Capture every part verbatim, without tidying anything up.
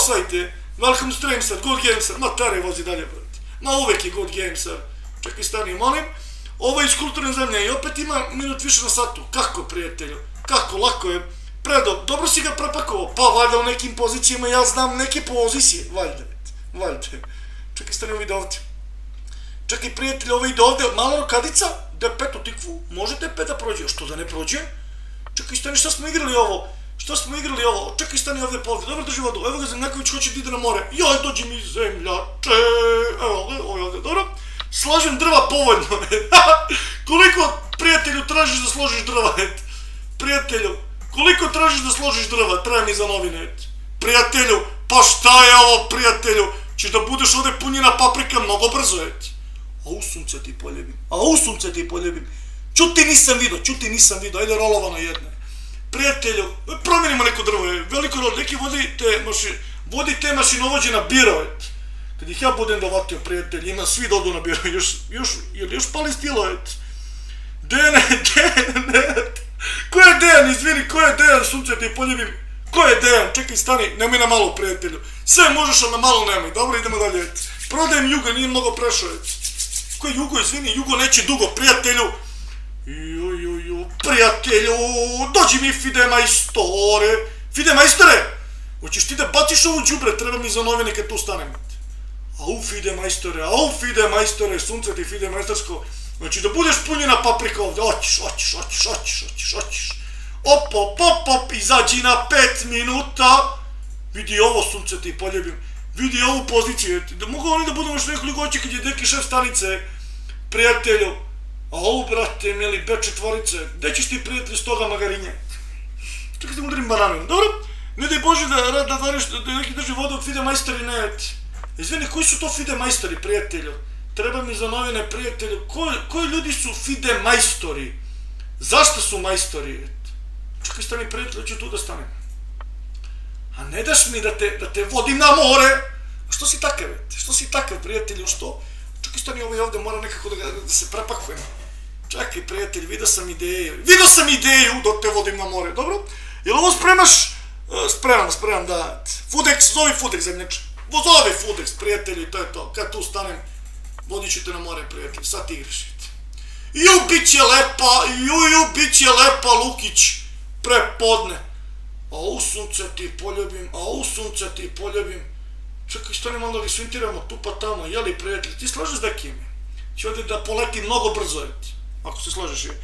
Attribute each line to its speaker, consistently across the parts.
Speaker 1: osvajte. Welcome to Streamstar, Good Gameser. Ma tere vozi dalje, brate. Ma uvek je Good Gameser. Čekaj, stani, molim. Ovo je iz kulturne zemlje i opet ima minut više na satu. Kako, prijatelju? Kako, lako je. Predo, dobro si ga prepakovao. Pa, valjda u nekim pozicijama, ja znam neke pozicije. Valjda, valjda. Čekaj, stani, ovo ide ovdje. Čekaj, prijatelj, ovo ide ovdje. Mala rokadica, de pet u tikvu. Možete pet da prođe. Što da ne prođe? Čekaj, stani, šta smo igrali ovo? Što smo igrali ovo? Čekaj, stani ovdje po ovdje. Dobro, drži vodu. Evo ga, Zemljaković hoće da ide na more. Joj, dođi mi zemljače. Evo ovdje, ovo je ovdje. Dobro. Slažem drva povoljno. Koliko, prijatelju, tražiš da složiš drva? Prijatelju, koliko tražiš da složiš drva? Treba mi za novine. Prijatelju, pa šta je ovo, prijatelju? Češ da budeš ovdje punjena paprika mnogo brzo, et. A u sunce ti poljebim. A u sunce ti poljebim. Čuti nisam vidio, čuti nisam vidio. Ajde rolovano jedne. Prijatelju, promijenimo neko drvo, veliko rod, neki vodi te mašinovođe na biro, et. Kad ih ja budem dovatio, prijatelj, ima svi dodu na biro, još, još, je li još pali stilo, et? Dejane, Dejane, ko je Dejan, izvini, ko je Dejan, sunce ti poljebim, ko je Dejan, čekaj, stani, nemoj na malo, prijatelju, sve možeš, ali na malo nemoj, dobro, idemo dalje, et. Prodajem Jugo, nije mnogo prešao, et. Ko je Jugo, izvini, Jugo neće dugo, prijatelju, ju, ju, ju, prijatelju, dođi mi, Fide majstore, Fide majstore, hoćeš ti da baciš ovu đubre, treba mi za novine kad tu stanem. Au, Fide majstore, au, Fide majstore, sunce ti, Fide majstorsko, znači da budeš punjena paprika ovdje, oćiš, oćiš, oćiš, oćiš, oćiš, oćiš, op, op, op, op, izađi na pet minuta, vidi ovo, sunce ti, poljebim, vidi ovu poziciju, da mogu oni da budemo još nekoliko oći kad je deki šef stanice, prijatelju, au, brate, mili, be četvorice, gde ćeš ti, prijatelj, s toga magarinje? Čekaj da udarim bananom, dobro? Ne daj Bože da neki drži vodu od Fide majstori, ne, izvini, koji su to Fide majstori, prijatelju? Treba mi za novine, prijatelju, koji ljudi su Fide majstori? Zašto su majstori? Čekaj, stani, prijatelju, ću tu da stanem. A ne daš mi da te vodim na more? Što si takav, što si takav, prijatelju, što? Čekaj, stani, ovo i ovdje, mora nekako da se prepakujem. Čekaj, prijatelj, vidio sam ideju, vidio sam ideju da te vodim na more, dobro? Jel ovo spremaš? Spremam, spremam, da. Foodex, zovi Foodex, zemljače. Zovi Foodex, prijatelji, to je to. Kad tu stanem, vodit ću te na more, prijatelji. Sad ti igraš. Ju, bit će lepa, ju, ju, bit će lepa, Lukić, prepodne. A u sunce ti poljubim, a u sunce ti poljubim. Čekaj, stanem onda li svintiramo tu pa tamo, jeli, prijatelji, ti slažeš s dekim? Će ovdje da poleti mnogo brzo, ako se slažeš je.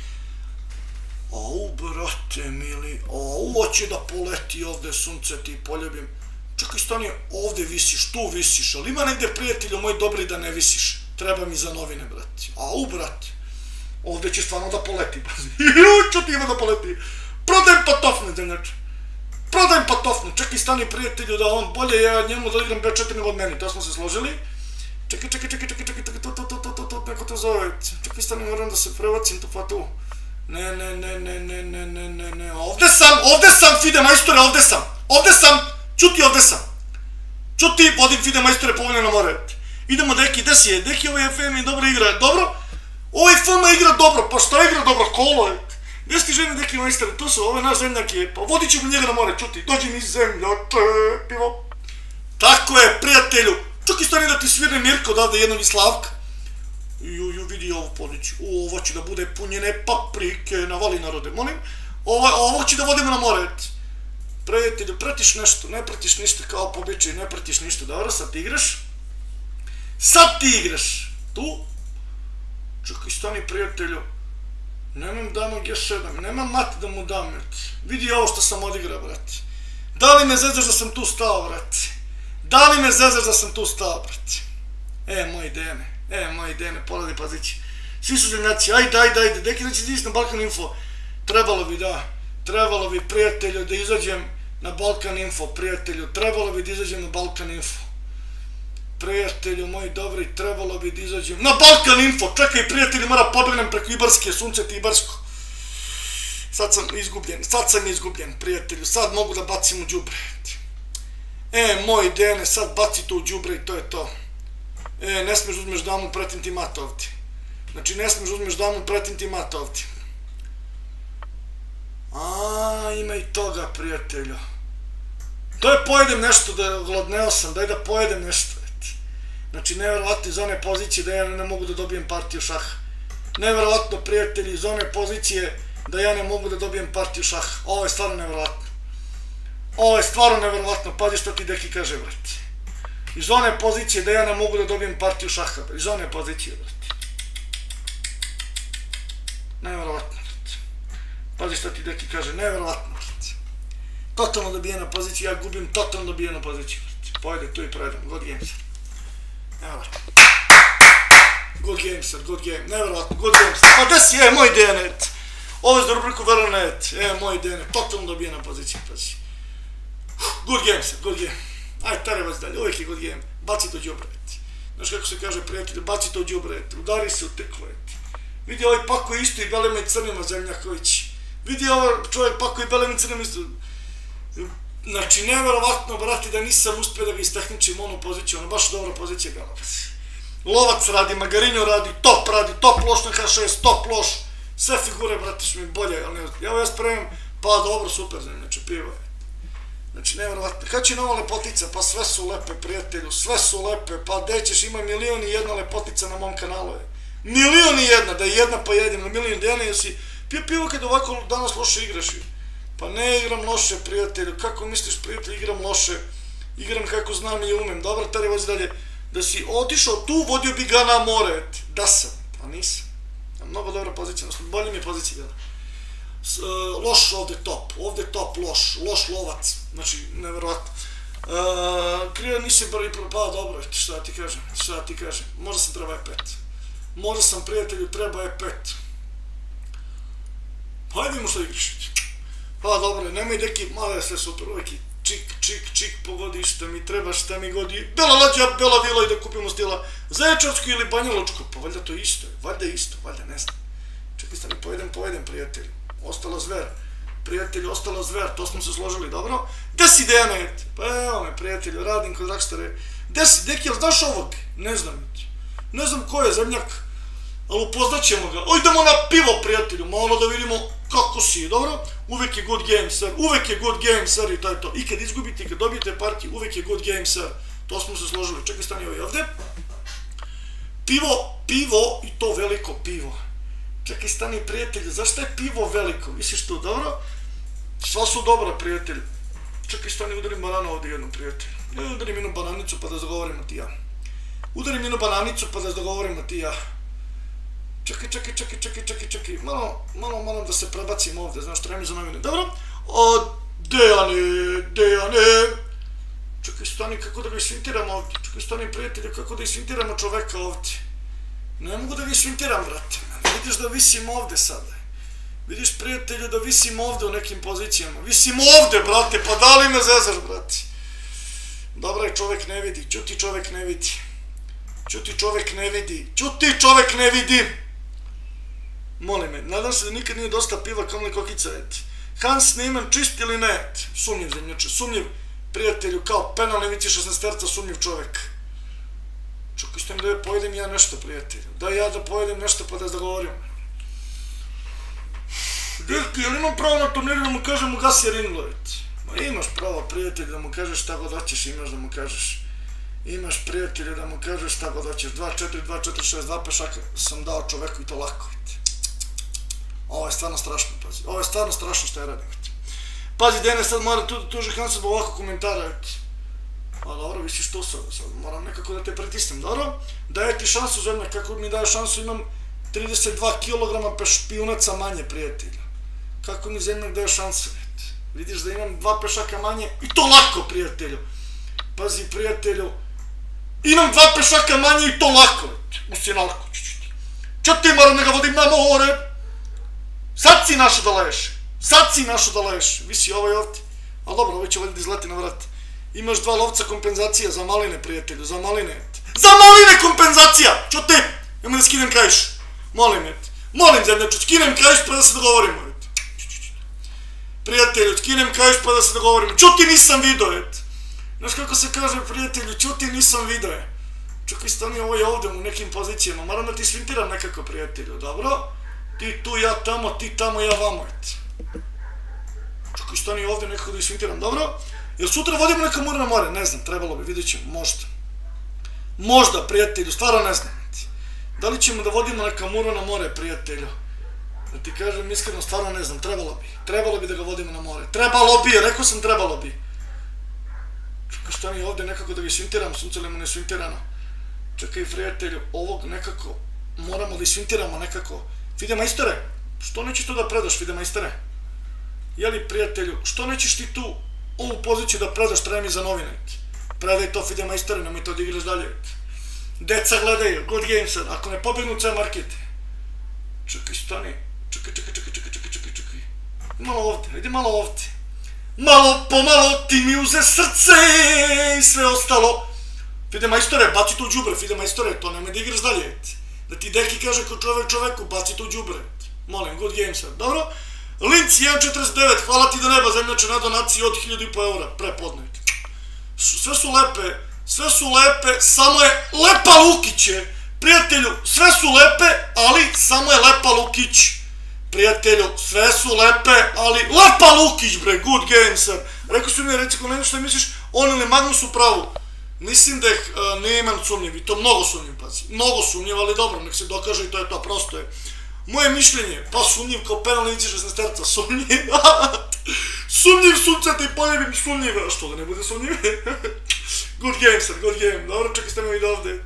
Speaker 1: Au, brate, mili, au, hoće da poleti ovde, sunce ti poljubim. Čekaj, stani, ovde visiš, tu visiš, ali ima negde, prijatelju moj dobri, da ne visiš. Treba mi za novine, brate. Au, brate, ovde će stvarno da poleti, brate. Ju, čo ti ima da poleti? Prodajem patofne, zemljače. Prodajem patofne. Čekaj, stani, prijatelju, da on bolje, ja njemu da igram be četiri nego od meni, to smo se složili. Čekaj, čekaj, čekaj, čekaj, čekaj, čekaj, to, to, to, to, to, to, neko to zove. Čekaj, stani, moram da se prevacim tu pa tu. Ne, ne, ne, ne, ne, ne, ne, ne, ne, ovde sam, ovde sam, Fide majstore, ovde sam, ovde sam, čuti, ovde sam. Čuti, vodim Fide majstore povoljno na more. Idemo, deki, gde si je? Deki, ovaj F M dobro igra, dobro? Ovaj F M igra dobro, pa šta igra dobro, kolo je. Gde si ti žene, deki majstore, tu su, ovo je naš zemljak je, pa vodit ćemo njega na more, čuti, dođi mi zemljače, pivo. Tako je, prijatelju, čuti, stani da ti svirne Mirko odavde jednog iz Slavka. Ju, ju, vidi ovu poziciju, ovo će da bude punjene paprike, navali narode, molim, ovo će da vodimo na more, prijatelju, pratiš nešto, ne pratiš ništa kao po običaju, ne pratiš ništa, dobro, sad ti igraš, sad ti igraš, tu, čekaj, stani, prijatelju, nemam dama G sedam, nemam mati da mu dam, vidi ovo što sam odigrao, brate, da li me zezaš da sam tu stao, brate, da li me zezaš da sam tu stao, brate, e, moj Dene. E, moji Dene, poladi pazići. Svi su zemljaci, ajde, ajde, ajde, deki da će ti ići na Balkan Info. Trebalo bi, da, trebalo bi, prijatelju, da izađem na Balkan Info, prijatelju, trebalo bi da izađem na Balkan Info. Prijatelju, moji dobri, trebalo bi da izađem na Balkan Info. Čekaj, prijatelju, mora pobegnem preko Ibarske, sunce ti Ibarsko. Sad sam izgubljen, sad sam izgubljen, prijatelju, sad mogu da bacim u đubre. E, moji Dene, sad baci to u đubre i to je to. E, ne smiješ uzmeš damu, pretim ti mat ovdje. Znači, ne smiješ uzmeš damu, pretim ti mat ovdje. A, ima i toga, prijatelju. Daj pojedem nešto, da gladneo sam, daj da pojedem nešto. Znači, nevjerovatno iz one pozicije da ja ne mogu da dobijem partiju šaha. Nevjerovatno, prijatelji, iz one pozicije da ja ne mogu da dobijem partiju šaha. Ovo je stvarno nevjerovatno. Ovo je stvarno nevjerovatno, pazi što ti deki kaže, brate. Iz one pozicije da ja ne mogu da dobijem partiju šaha, iz one pozicije, brate. Nevjerovatno, brate. Pazi što ti deki kaže, nevjerovatno, brate. Totalno dobijena pozicija, ja gubim totalno dobijenu poziciju, brate. Pojede tu i projedem, god games. Nevjerovatno. Good game, sir, good game, nevjerovatno, good game, sir. Pa gde si, e, moj D N E T. Ovo je za rubriku Veronet, e, moj D N E T, totalno dobijena pozicija, pazi. Good game, sir, good game. Ajde, tare vas dalje, uvijek je good game. Baci to džubret. Znaš kako se kaže, prijatelju, baci to džubret. Udari se u tiklet. Vidi ovaj pako isto i belema i crnima Zemljaković. Vidi ovaj čovjek pako i belema i crnima isto. Znači, nevjerovatno, brati, da nisam uspio da ga istehničim onu poziciju. Ono, baš dobra pozicija bila. Lovac radi, Magarinjo radi, top radi, top loš na H šest, top loš. Sve figure, brati, su mi bolje, ali ne. Ja ja spremim, pa dobro, super, znači, pivo je. Znači, nevjerovatno. Kad će nova lepotica? Pa sve su lepe, prijatelju, sve su lepe. Pa gde ćeš, ima milion i jedna lepotica na mom kanalu. Je. Milion i jedna, da je jedna pa jedim, na milion dana jesi pio pivo kad ovako danas loše igraš. Pa ne igram loše, prijatelju. Kako misliš, prijatelju, igram loše? Igram kako znam i umem. Dobro, tere, vozi dalje. Da si otišao tu, vodio bi ga na more. Da sam, a nisam. Mnogo dobra pozicija, bolje mi je pozicija bila. Uh, loš ovde top, ovde top loš, loš lovac, znači nevjerovatno. Uh, Krivo nisi broj propao, dobro, šta ti kažem, šta ti kažem, možda sam treba E pet. Možda sam prijatelju treba E pet. Hajde vidimo što igraš. Pa dobro, nemoj deki, malo je sve super, uvijek i čik, čik, čik, pogodi šta mi treba, šta mi godi. Bela lađa, bela vila i da kupimo stila Zaječarsku ili Banjaločku, pa valjda to isto je, valjda isto, valjda ne znam. Čekaj, stani, pojedem, pojedem, prijatelju. Ostala zver, prijatelju, ostala zver, to smo se složili, dobro? Gde si D N E T? Pa evo me, prijatelju, radim kod Rakstare. Gde si, deki, jel znaš ovog? Ne znam, ne znam ko je, Zemljak, ali upoznaćemo ga. O, idemo na pivo, prijatelju, malo da vidimo kako si, dobro? Uvek je good game, sir, uvek je good game, sir, i to je to. I kad izgubite, i kad dobijete partiju, uvek je good game, sir, to smo se složili. Čekaj, stani ovaj ovde. Pivo, pivo, i to veliko pivo. Čekaj, stani, prijatelju, zašto je pivo veliko? Misliš to, dobro? Sva su dobra, prijatelju. Čekaj, stani, udarim bananu ovdje jednu, prijatelju. Ja udarim jednu bananicu pa da dogovorimo ti ja. Udarim jednu bananicu pa da dogovorimo ti ja. Čekaj, čekaj, čekaj, čekaj, čekaj, čekaj. Malo, malo, malo da se prebacim ovdje, znaš, treba mi za novine. Dobro? O, Dejane, Dejane. Čekaj, stani, kako da ga isvintiramo ovdje? Čekaj, stani, prijatelju, kako da isvintiramo čoveka ovdje? Ne mogu da ga isvintiram, brate. Vidiš da visim ovde sada. Vidiš, prijatelju, da visim ovde u nekim pozicijama. Visim ovde, brate, pa da li me zezaš, brate? Dobra je, čovek ne vidi. Ćuti, čovek ne vidi. Ćuti, čovek ne vidi. Ćuti, čovek ne vidi. Molim me, nadam se da nikad nije dosta piva kamli kokica, et. Hans Niemann, čist ili ne, et. Sumnjiv zemljače, sumnjiv, prijatelju, kao penal nevici šesnaesterca, sumnjiv čovek. Čekaj, stojim da ja pojedem ja nešto, prijatelju. Da ja da pojedem nešto pa da dogovorim. Dirki, jel imam pravo na turniru da mu kažem mu gasi ringlorit? Ma imaš pravo, prijatelju, da mu kažeš šta god hoćeš, imaš da mu kažeš. Imaš, prijatelju, da mu kažeš šta god hoćeš. dva četiri, dva četiri šest, dva pešaka sam dao čoveku i to lako. Ovo je stvarno strašno, pazi. Ovo je stvarno strašno što ja radim. Pazi, Dene sad mora tu tuži Hansa zbog ovako komentara. A dobro, visiš tu sad, sad moram nekako da te pritisnem, dobro? Daje ti šansu, Zemlja, kako mi daje šansu, imam trideset dva kilograma špijunaca manje, prijatelja. Kako mi Zemlja daje šansu, vidiš da imam dva pešaka manje i to lako, prijatelju. Pazi, prijatelju, imam dva pešaka manje i to lako, u sinalku. Čo ti moram da ga vodim na more? Sad si našo da leš, sad si našo da leš, visi ovaj ovdje. Ali dobro, ovaj će valjda izleti na vrat. Imaš dva lovca kompenzacija za maline, prijatelju, za maline. Za maline kompenzacija! Čo ti? Imam da skinem kajš. Molim, et. Molim, Zemljaču, skinem kajš pa da se dogovorimo, et. Prijatelju, skinem kajš pa da se dogovorimo. Čuti, nisam vidio, et. Znaš kako se kaže, prijatelju, čuti, nisam vidio, et. Čekaj, stani ovo je ovdje u nekim pozicijama. Moram da ti svintiram nekako, prijatelju, dobro? Ti tu, ja tamo, ti tamo, ja vamo, et. Čekaj, stani ovdje nekako da isvintiram, dobro? Jel sutra vodimo neka mura na more? Ne znam, trebalo bi, vidjet ćemo, možda. Možda, prijatelju, stvarno ne znam. Da li ćemo da vodimo neka mura na more, prijatelju? Da ti kažem, iskreno, stvarno ne znam, trebalo bi. Trebalo bi da ga vodimo na more. Trebalo bi, rekao sam trebalo bi. Čekaj, šta mi je ovdje nekako da ga svintiram, sunce li mu ne svintirano. Čekaj, prijatelju, ovog nekako, moramo da isvintiramo nekako. Fide majstore, što nećeš tu da predaš, Fide majstore? Jeli, prijatelju, što nećeš ti tu ovu poziciju da predaš, treba mi za novine? Predaj to, Fide majstore, nemoj to da igraš dalje. Deca gledaju, Good Games, ako ne pobegnu C Market. Čekaj, stani, čekaj, čekaj, čekaj, čekaj, čekaj, čekaj, čekaj. Malo ovdje, ajde malo ovdje. Malo pomalo ti mi uze srce i sve ostalo. Fide majstore, baci tu džubre, Fide majstore, to nemoj da igraš dalje. Da ti deki kaže ko čovek čoveku, baci tu džubre. Molim, Good Games, dobro? Linci jedan četrdeset devet, hvala ti do neba, zemljače na donaciji od hiljadu i po eura, prepodne. Sve su lepe, sve su lepe, samo je Lepa Lukiće, prijatelju, sve su lepe, ali samo je Lepa Lukić, prijatelju, sve su lepe, ali Lepa Lukić, bre, Good Games, rekao su mi, reci ko ne što misliš, on ili Magnus u pravu, mislim da ih ne imam sumnjiv, i to mnogo sumnjiv, pazi, mnogo sumnjiv, ali dobro, nek se dokaže i to je to, prosto je. Moje mišljenje, pa sumnjiv kao penalnici šesnaesterca, sumnjiv, sumnjiv sunca ti poljebim sumnjiv, što da ne bude sumnjiv? Good game, sir, good game, dobro, čekaj stani vidi ovdje.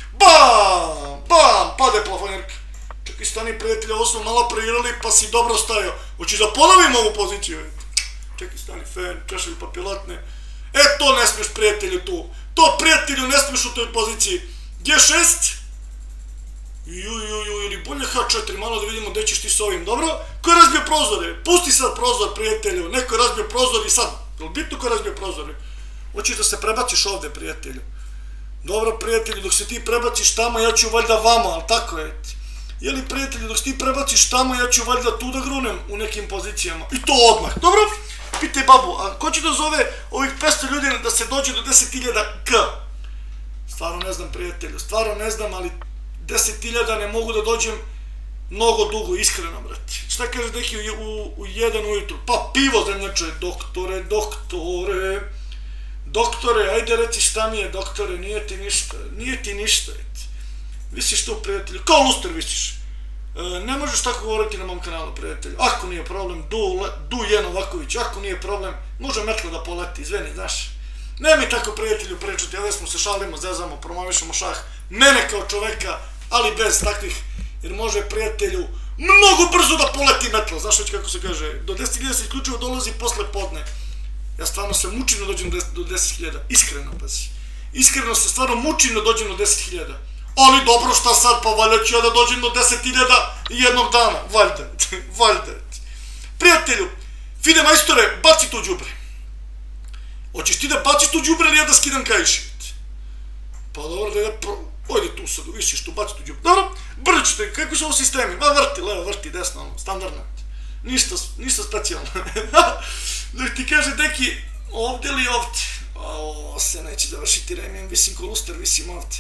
Speaker 1: Bam, bam, pade plafonjerka. Čekaj stani prijatelja, ovo smo malo preigrali pa si dobro stajao. Hoćeš da ponovim ovu poziciju? Čekaj stani, fan, češaj papilotne. E, to ne smiješ prijatelju tu. To prijatelju ne smiješ u toj poziciji. G šest. Ju, ju, ju, ili bolje H četiri, malo da vidimo gdje ćeš ti s ovim, dobro? Ko je razbio prozore? Pusti sad prozor, prijatelju, neko je razbio prozor i sad, je li bitno ko je razbio prozore? Hoćeš da se prebaciš ovdje, prijatelju. Dobro, prijatelju, dok se ti prebaciš tamo, ja ću valjda vama, ali tako je. Jeli, prijatelju, dok se ti prebaciš tamo, ja ću valjda tu da grunem u nekim pozicijama. I to odmah, dobro? Pitaj babu, a ko će da zove ovih petsto ljudi da se dođe do deset hiljada K? Stvarno ne znam, prijatelju, stvarno ne znam, ali deset hiljada ne mogu da dođem mnogo dugo, iskreno, brate. Šta kaže neki u jedan ujutru? Pa pivo, zemljače, doktore, doktore, doktore, ajde reci šta mi je, doktore, nije ti ništa, nije ti ništa, eti. Visiš tu, prijatelju, kao luster visiš. Ne možeš tako govoriti na mom kanalu, prijatelju. Ako nije problem, Dujen Ovaković, ako nije problem, može metlo da poleti, izveni, znaš. Ne mi tako, prijatelju, pričati, ovdje smo se šalimo, zezamo, promovišemo šah, mene kao čoveka, ali bez takvih, jer može, prijatelju, mnogo brzo da poleti metlo, znaš već kako se kaže, do deset hiljada se isključivo dolazi posle podne. Ja stvarno se mučim da dođem do deset hiljada, iskreno, pazi. Iskreno se stvarno mučim da dođem do deset hiljada. Ali dobro, šta sad, pa valjda ću ja da dođem do deset hiljada jednog dana, valjda, valjda. Prijatelju, Fide majstore, baci tu džubre. Hoćeš ti da baciš tu džubre ili ja da skidam kajši? Pa dobro, da ja pro... Ojde tu sad, visiš tu, baci tu džubre. Dobro, brčite, kako su ovo sistemi? Ma vrti, levo, vrti, desno, standardno. Ništa, ništa specijalno. Dok ti kaže, deki, ovdje li ovdje? O, se neće završiti remijem, visim ko luster, visim ovdje.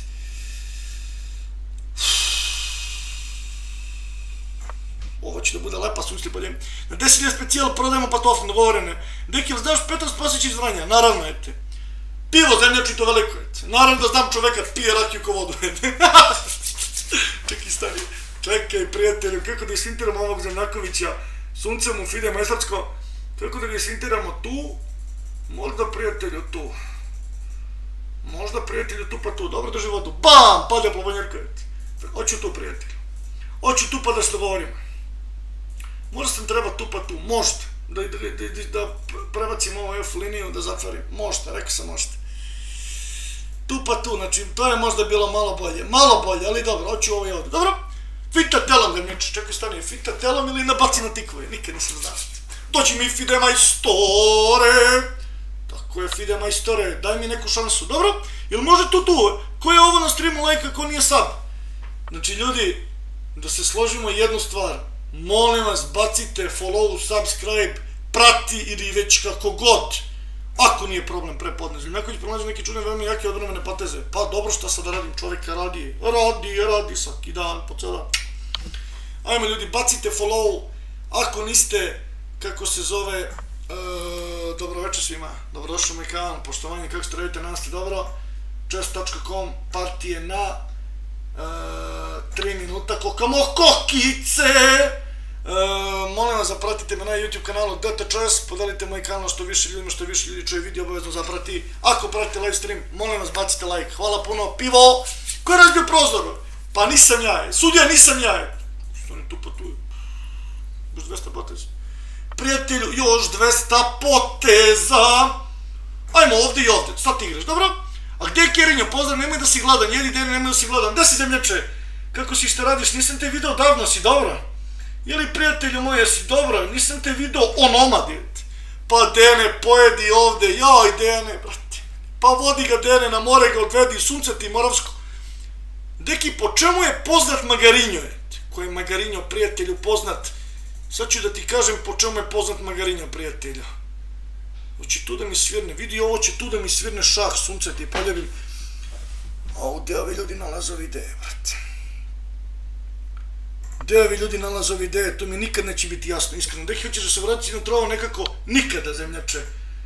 Speaker 1: Ovo će da bude lepa susli bolje. Na deset hiljada specijal prodajemo patofne, dogovorene. Deki, znaš Petar Spasić iz Vranja? Naravno, ete. Pivo zemljači to veliko, ete. Naravno da znam čoveka, pije rakiju ko vodu, ete. Čekaj, stari. Čekaj, prijatelju, kako da isfintiramo ovog Zemljakovića? Sunce mu, Fide majstorsko. Kako da ga isfintiramo tu? Možda, prijatelju, tu. Možda, prijatelju, tu pa tu. Dobro, drži vodu. Bam! Pade plavonjerka, ete. Hoću tu, prijatelju. Hoću tu pa da se dogovorimo. Možda sam treba tu pa tu, možda, da prebacim ovu F liniju, da zatvorim, možda, rekao sam možda. Tu pa tu, znači, to je možda bilo malo bolje, malo bolje, ali dobro, hoću ovo i ovdje, dobro? Fita telom da mi neče, čekaj stani, fita telom ili nabaci na tikove, nikad nisam znao. Dođi mi Fide majstore, tako je Fide majstore, daj mi neku šansu, dobro? Jel može tu tu, ko je ovo na streamu lajka, ko nije sub? Znači, ljudi, da se složimo jednu stvar, molim vas, bacite follow, subscribe, prati ili već kako god, ako nije problem prepodne. Zemljaković pronađe neke čudne, veoma jake odbrambene poteze. Pa dobro, šta sad da radim, čovjeka radi, radi, radi svaki dan, po ceo dan. Ajme ljudi, bacite follow, ako niste, kako se zove, dobro večer svima, dobrodošli u moj kanal, poštovanje, kako ste radite, nas ste dobro, chess točka com, partije na tri minuta, kokamo kokice, molim vas zapratite me na YouTube kanalu D T Chess, podelite moj kanal što više ljudima, što više ljudi čuje video, obavezno zaprati, ako pratite live stream, molim vas bacite like, hvala puno, pivo, ko je razbio prozor? Pa nisam ja, sudija nisam ja, što oni tu potuju, još dvesta poteza. Prijatelju, još dvesta poteza. Ajmo ovdje i ovdje, sad ti igraš, dobro? A gdje je Kerinja? Pozdrav, nemoj da si gladan, jedi deni, nemoj da si gladan. Gdje si zemljače? Kako si šta radiš? Nisam te video davno, si dobro? Jeli prijatelju moje, si dobro? Nisam te video onomad, jedi. Pa Dene, pojedi ovdje, joj Dene, brate. Pa vodi ga Dene, na more ga odvedi, sunce ti Moravsko. Deki, po čemu je poznat Magarinjo, jedi? Koji je Magarinjo, prijatelju, poznat? Sad ću da ti kažem po čemu je poznat Magarinjo, prijatelja. Hoće tu da mi svirne, vidi ovo će tu da mi svirne šah, sunce ti poljubim. A ovdje ovi ljudi nalaze ove ideje, brate. Gdje ovi ljudi nalaze ove ideje, to mi nikad neće biti jasno, iskreno. Deki, hoćeš da se vrati na trovo nekako, nikada, zemljače.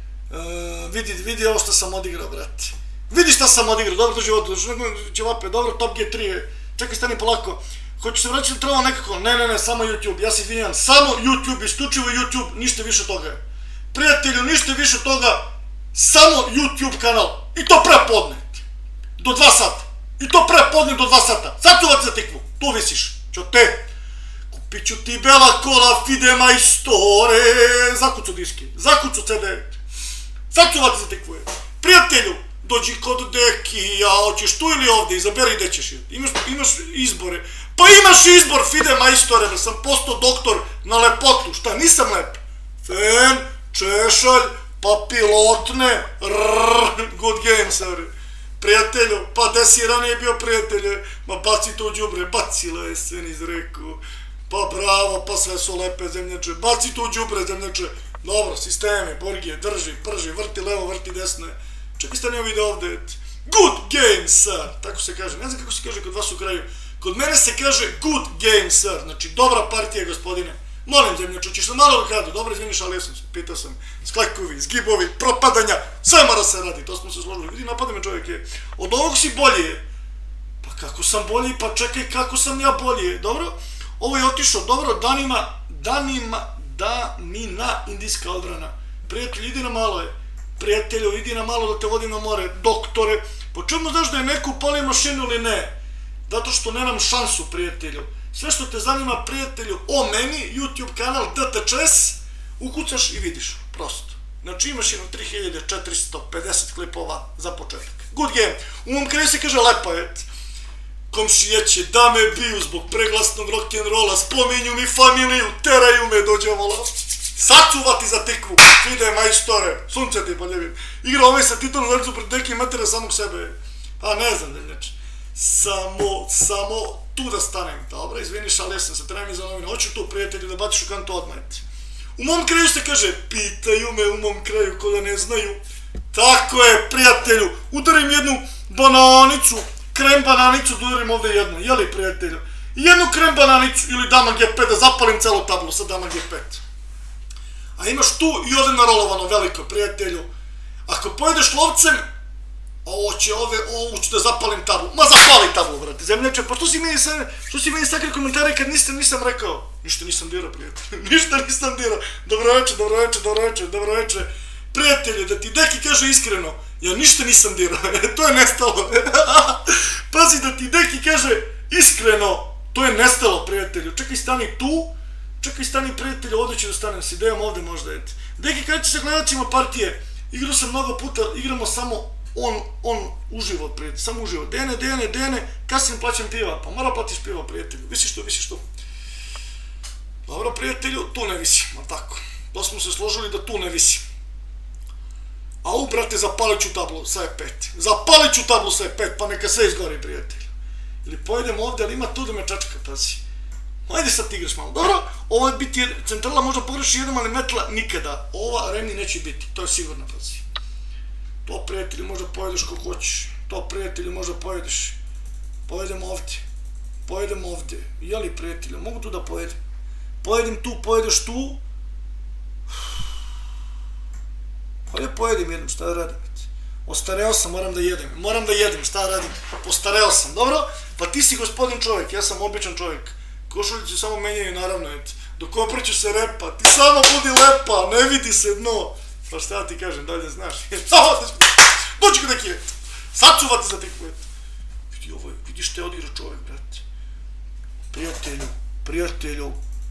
Speaker 1: Vidi, vidi ovo što sam odigrao, brate. Vidi šta sam odigrao, dobro drži vodu, će vape, dobro, top G tri je. Čekaj, stani polako. Hoću se vraćati na trovo nekako, ne, ne, ne, samo YouTube, ja se izvinjam, samo YouTube, isključivo YouTube, ništa više toga. Prijatelju, ništa više toga, samo YouTube kanal, i to prepodne, do dva sata, i to prepodne do dva sata, sad ću vati za tikvu, tu visiš, ću te, kupit ću ti bela kola, fide majstore, zakucu diski, zakucu C D, sad ću vati za tikvu, prijatelju, dođi kod Dekija, hoćeš tu ili ovdje, izaberi gdje ćeš, imaš izbore. Pa imaš izbor, fide majstore, da sam postao doktor na lepotu, šta, nisam lep? Fen, češalj, papilotne, rrrr, good game, sorry. Prijatelju, pa desi ranije bio prijatelje, ma baci to u džubre, bacila je sen iz reku, pa bravo, pa sve su lepe zemljače, baci to u džubre zemljače, dobro, sisteme, borgije, drži, prži, vrti levo, vrti desno, čekaj stani ovo video ovdje, good game, sir, tako se kaže, ne znam kako se kaže kod vas u kraju. Kod mene se kaže good game, sir, znači dobra partija, gospodine. Molim zemljaču, ćeš na malo rokadu, dobro izviniš, ali ja sam se, pitao sam, sklekovi, zgibovi, propadanja, sve mora se radi, to smo se složili. Vidi, napada me čovjek je, od ovog si bolji. Pa kako sam bolji, pa čekaj, kako sam ja bolji, dobro? Ovo je otišao, dobro, danima, danima, da mi na indijska odbrana. Prijatelj, idi na malo je, prijatelju, idi na malo da te vodim na more, doktore, po čemu znaš da je neko upalio mašinu ili ne? Zato što nemam šansu, prijatelju. Sve što te zanima, prijatelju, o meni, YouTube kanal D T Chess, ukucaš i vidiš, prosto. Znači imaš jedno tri hiljade četiristo pedeset klipova za početak. Good game. U mom kraju se kaže lepo, et. Komšije će da me biju zbog preglasnog rock'n'rolla, spominju mi familiju, teraju me do džavola. Sacuvati za tikvu, fide majstore, sunce ti poljubim. Igra ovaj sa titulom zalicu pred nekim matera samog sebe. A ne znam da je neče. Samo, samo tu da stanem, dobro, izviniš, ali ja sam se trebam iza novina, hoću tu prijatelju da baciš u kantu odmah. U mom kraju se kaže, pitaju me u mom kraju ko da ne znaju. Tako je, prijatelju, udarim jednu bananicu, krem bananicu, da udarim ovdje jednu, jeli prijatelju? Jednu krem bananicu ili dama G pet, da zapalim celu tablu sa dama G pet. A imaš tu i ovdje narolovano veliko, prijatelju. Ako pojedeš lovcem, ovo će ove, ovo ću da zapalim tablu. Ma zapali tablu, vrati, zemljače, pa što si meni sad, što si meni sakri komentare kad nisam, nisam rekao? Ništa nisam dirao, prijatelju, ništa nisam dirao. Dobroveče, dobroveče, dobroveče, dobroveče. Prijatelju, da ti Deki kaže iskreno, ja ništa nisam dirao, to je nestalo. Pazi, da ti Deki kaže iskreno, to je nestalo, prijatelju. Čekaj, stani tu, čekaj, stani, prijatelju, ovdje ću da stanem, s idejom ovdje možda, eti. Deki, kada će se gledat ćemo partije, igrao sam mnogo puta, igramo samo on, on uživo, prijatelj, samo uživo, dene, dene, dene, kasnije plaćam piva, pa mora platiš piva, prijatelju, visiš tu, visiš tu. Dobro, prijatelju, tu ne visi, ma tako, to smo se složili da tu ne visi. A u, brate, zapalit ću tablu sa E pet, zapalit ću tablu sa E pet, pa neka sve izgori, prijatelju. Ili pojedem ovdje, ali ima tu da me čačka, pazi. Ajde sad ti igraš malo, dobro, ovo je biti, centrala možda pogreši jednom, ali metla nikada, ova Remi neće biti, to je sigurno, pazi. To, prijatelju, možda pojedeš kako hoćeš. To, prijatelju, možda pojedeš. Pojedemo ovdje. Pojedemo ovdje. Jeli, prijatelju, mogu tu da pojedem? Pojedem tu, pojedeš tu. Hajde pojedim jedem, šta da radim? Ostareo sam, moram da jedem, moram da jedem, šta da radim? Postareo sam, dobro? Pa ti si gospodin čovjek, ja sam običan čovjek. Košuljicu samo menjaju, naravno, et. Dok opreću se repa, ti samo budi lepa, ne vidi se dno. Pa šta ti kažem, dalje znaš? Dođi kod neki, sacuvati za tekvu, et. Vidi ovo, vidiš te odigra čovjek, brate. Prijatelju, prijatelju.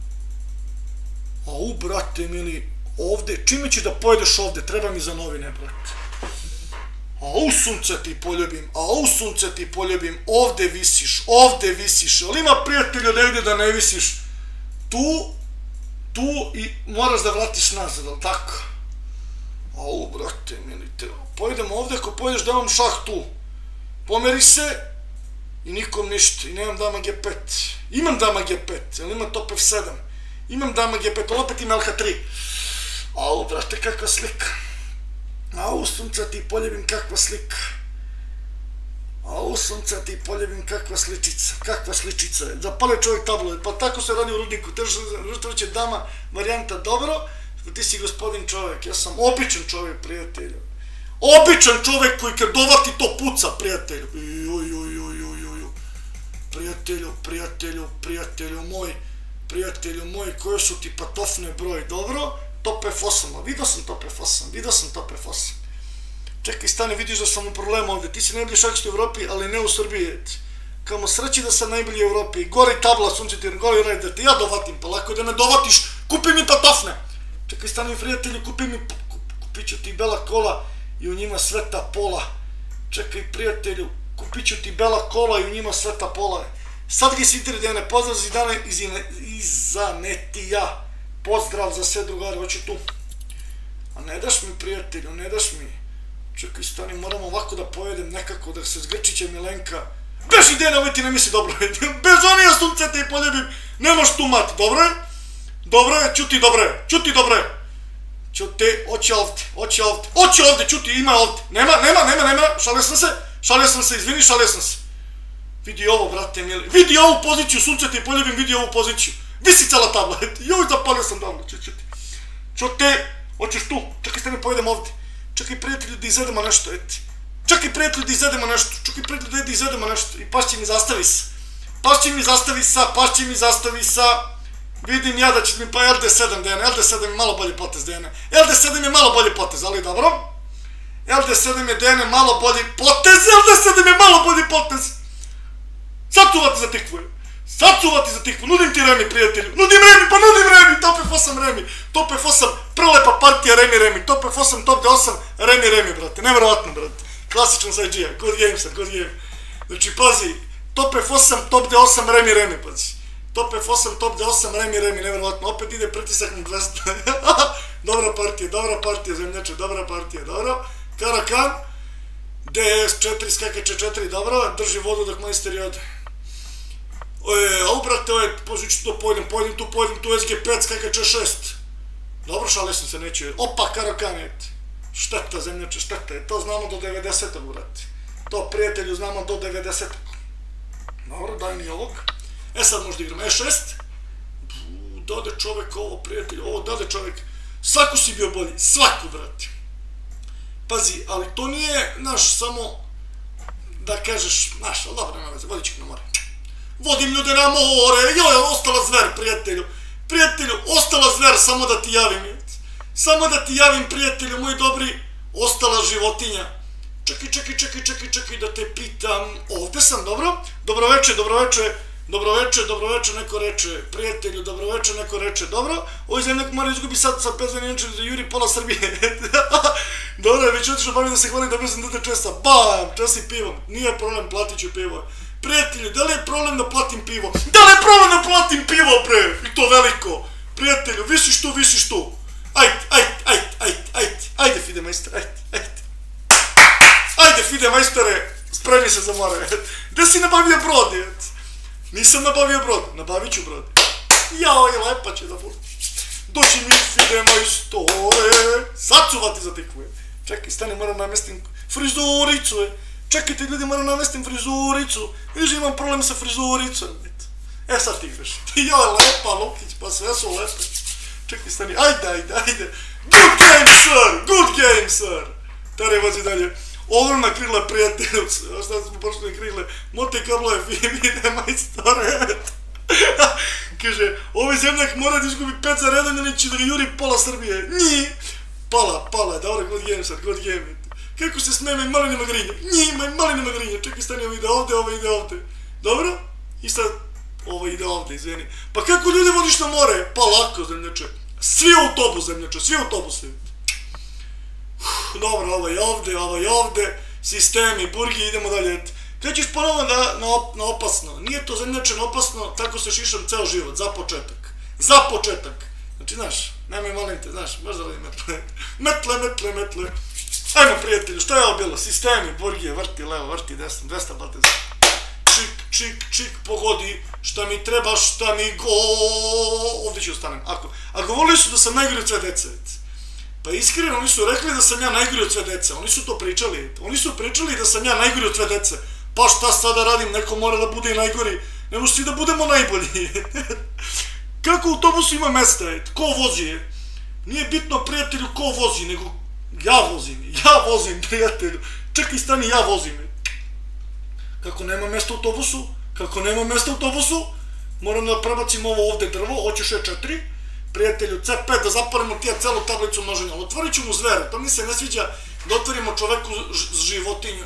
Speaker 1: Au, brate, mili, ovde, čime ćeš da pojedeš ovde, treba mi za novine, brate. Au, sunce ti poljubim, au, sunce ti poljubim, ovde visiš, ovde visiš, ali ima prijatelju negdje da ne visiš, tu, tu i moraš da vratiš nazad, ali tako? Au, brate, mili, te, pojedem ovde, ako pojedeš davam šah tu, pomeri se i nikom ništa, i nemam dama ge pet, imam dama ge pet, ali imam top ef sedam, imam dama ge pet, ali opet ima el ha tri, au, brate, kakva slika. Au, sunca ti poljubim, kakva slika. Au, sunca ti poljubim, kakva sličica, kakva sličica. Zapale čovjek tablo, pa tako se radi u rudniku. Te reče dama, varijanta, dobro, ti si gospodin čovjek, ja sam običan čovjek, prijatelju. Običan čovjek koji kad dovati to puca, prijatelju. Prijatelju, prijatelju, prijatelju moj, prijatelju moj, koje su ti patofne broj, dobro? Top ef osam, vidio sam top ef osam, vidio sam top ef osam. Čekaj, stani, vidiš da sam u problemu ovdje, ti si najbolji šahist u Evropi, ali ne u Srbiji. Kamo sreći da sam najbolji u Evropi, gori tabla, suncetir, gori red, da te ja dovatim, pa lako da me dovatiš, kupi mi patofne. Čekaj, stani, prijatelju, kupi mi, kupit ću ti bela kola i u njima sveta pola. Čekaj, prijatelju, kupit ću ti bela kola i u njima sveta pola. Sad ga si interi dene, pozdrav za dane iza netija. Pozdrav za sve drugari, hoću tu. A ne daš mi, prijatelju, ne daš mi. Čekaj, stani, moram ovako da pojedem nekako, da se zgrčiće Milenka. Beži, Dene, ovaj ti ne misli dobro. Bežanija, sunce te i poljubim. Nemaš tu mat, dobro je? Dobro je, čuti, dobro je, čuti, dobro je. Čuti, oći ovdje, oći ovdje, oći ovdje, čuti, ima ovdje. Nema, nema, nema, nema, šalio sam se, šalio sam se, izvini, šalio sam se. Vidi ovo, brate, mili, vidi ovu poziciju, sunce te i poljubim, vidi ovu poziciju. Visi cela tabla, joj, zapalio sam tablu, čuti, čuti. Čuti, hoćeš tu, čekaj, stani, pojedem ovdje. Čekaj, prijatelju, da izvedemo nešto, eti. Čekaj, prijatelju, da izvedemo nešto, čekaj, prijatelju, da izvedemo nešto. I pašće mi zastavi sa, pašće mi zastavi sa, pašće mi zastavi sa. Vidim ja da će mi pa el de sedam D N, el de sedam je malo bolji potez D N. el de sedam je malo bolji potez, ali dobro. el de sedam je D N malo bolji potez, el de sedam je malo bolji potez. Sacuvati za tikvu, sacuvati za tikvu, nudim ti Remi, prijatelju, nudim Remi, pa nudim Remi, top ef osam Remi, top ef osam, prelepa partija Remi, Remi, top ef osam, top D osam, Remi, Remi, brate, nevjerovatno, brate, klasičan sa I G-a, good game sam, good game, znači, pazi, top ef osam, top D osam, Remi, Remi, pazi, top ef osam, top D osam, Remi, Remi, nevjerovatno, opet ide pritisak na dvesta, dobra partija, dobra partija, zemljače, dobra partija, dobro, Karakan, D S četiri, skakače četiri, dobro, drži vodu dok majsteri ode. A ubrate, ću to pojedem, pojedem tu, pojedem tu S G pet, skakače šest. Dobro, šalio sam se, neću, opa, Karakan, et. Šteta, zemljače, šteta, to znamo do devedesetog, brate. To, prijatelju, znamo do devedesetog. Dobro, daj mi ovog. E sad možda igram E šest. Dade čovek ovo, prijatelju, ovo dade čovek. Svaku si bio bolji, svaku, brate. Pazi, ali to nije, naš, samo da kažeš, naš, ali dobro, nema veze, vodit ću na more. Vodim ljude na more, joj, ostala zver, prijatelju. Prijatelju, ostala zver, samo da ti javim. Samo da ti javim, prijatelju, moj dobri, ostala životinja. Čekaj, čekaj, čekaj, čekaj, čekaj, da te pitam. Ovde sam, dobro? Dobroveče, dobroveče, dobroveče, dobroveče, neko reče. Prijatelju, dobroveče, neko reče. Dobro? Ovoj zemljak mora izgubi sad sa pezveni inče da juri pola Srbije. Dobro, već otišao bavim da se hvalim da sam dete česa. Bam, časi pivom. Nije problem, platit ću pivo. Prijatelju, da li je problem da platim pivo? Da li je problem da platim pivo, bre? I to veliko. Prijatelju, visiš tu, visiš tu. Ajde, ajde, ajde, ajde, ajde, ajde, Fide majstore, ajde, ajde. Ajde, Fide majstore, spremi se za more. Gde si nabavio brod, jet? Nisam nabavio brod, nabavit ću brod. Jao, je lepa će da bude. Doći mi, Fide majstore, sacuvati za tikve. Čekaj, stani, moram namestim frizuricu, je. Čekajte, ljudi, moram namestim frizuricu. Vidiš, imam problem sa frizuricom. E, sad ti ideš. Jao, je lepa, Lukić, pa sve su lepe. čekaj, stani, ajde, ajde, ajde. Good game, sir, good game, sir. Tare vozi dalje. Ogromna krila, prijatelju, šta smo pošli krile, mote kablove, vide, majstore. Kaže, ovaj zemljak mora da izgubi pet za redom, ili će da ga juri pola Srbije. Nji. Pala, pala, dobro, good game, sir, good game. Kako se sme, maj mali nema grinje. Nji, maj mali nema grinje. Čekaj, stani, ovo ide ovde, ovo ide ovde. Dobro? I sad, ovo ide ovde, izvini. Pa kako ljude vodiš na more? Pa lako, zemljače. Svi autobus, zemljače, svi autobusi. Dobro, ovo je ovde, ovo je ovde. Sistemi, burgi, idemo dalje. Krećeš ponovno na opasno. Nije to zemljače opasno, tako se šišam ceo život, za početak. Za početak. Znači, znaš, nemoj molim te, znaš, baš da radim metle. Metle, metle, metle. Ajmo, prijatelju, što je ovo bilo? Sistemi, burgije, vrti levo, vrti desno, dvesta bateza. Čik, čik, čik, pogodi, šta mi treba, šta mi go... Ovdje ću ostanem, ako. A govorili su da sam najgori od sve dece. Pa iskreno, oni su rekli da sam ja najgori od sve dece. Oni su to pričali. Oni su pričali da sam ja najgori od sve dece. Pa šta sada radim, neko mora da bude i najgori. Ne možeš svi da budemo najbolji. Kako u autobusu ima mesta, ko vozi je? Nije bitno, prijatelju, ko vozi, nego ja vozim, ja vozim, prijatelju. Čekaj, stani, ja vozim. Kako nema mesta u autobusu, kako nema mesta u autobusu, moram da prebacim ovo ovde drvo, hoću še četiri, prijatelju, ce pet, da zaparimo tija celu tablicu množenja, otvorit ću mu zvere, to mi se ne sviđa da otvorimo čoveku životinju.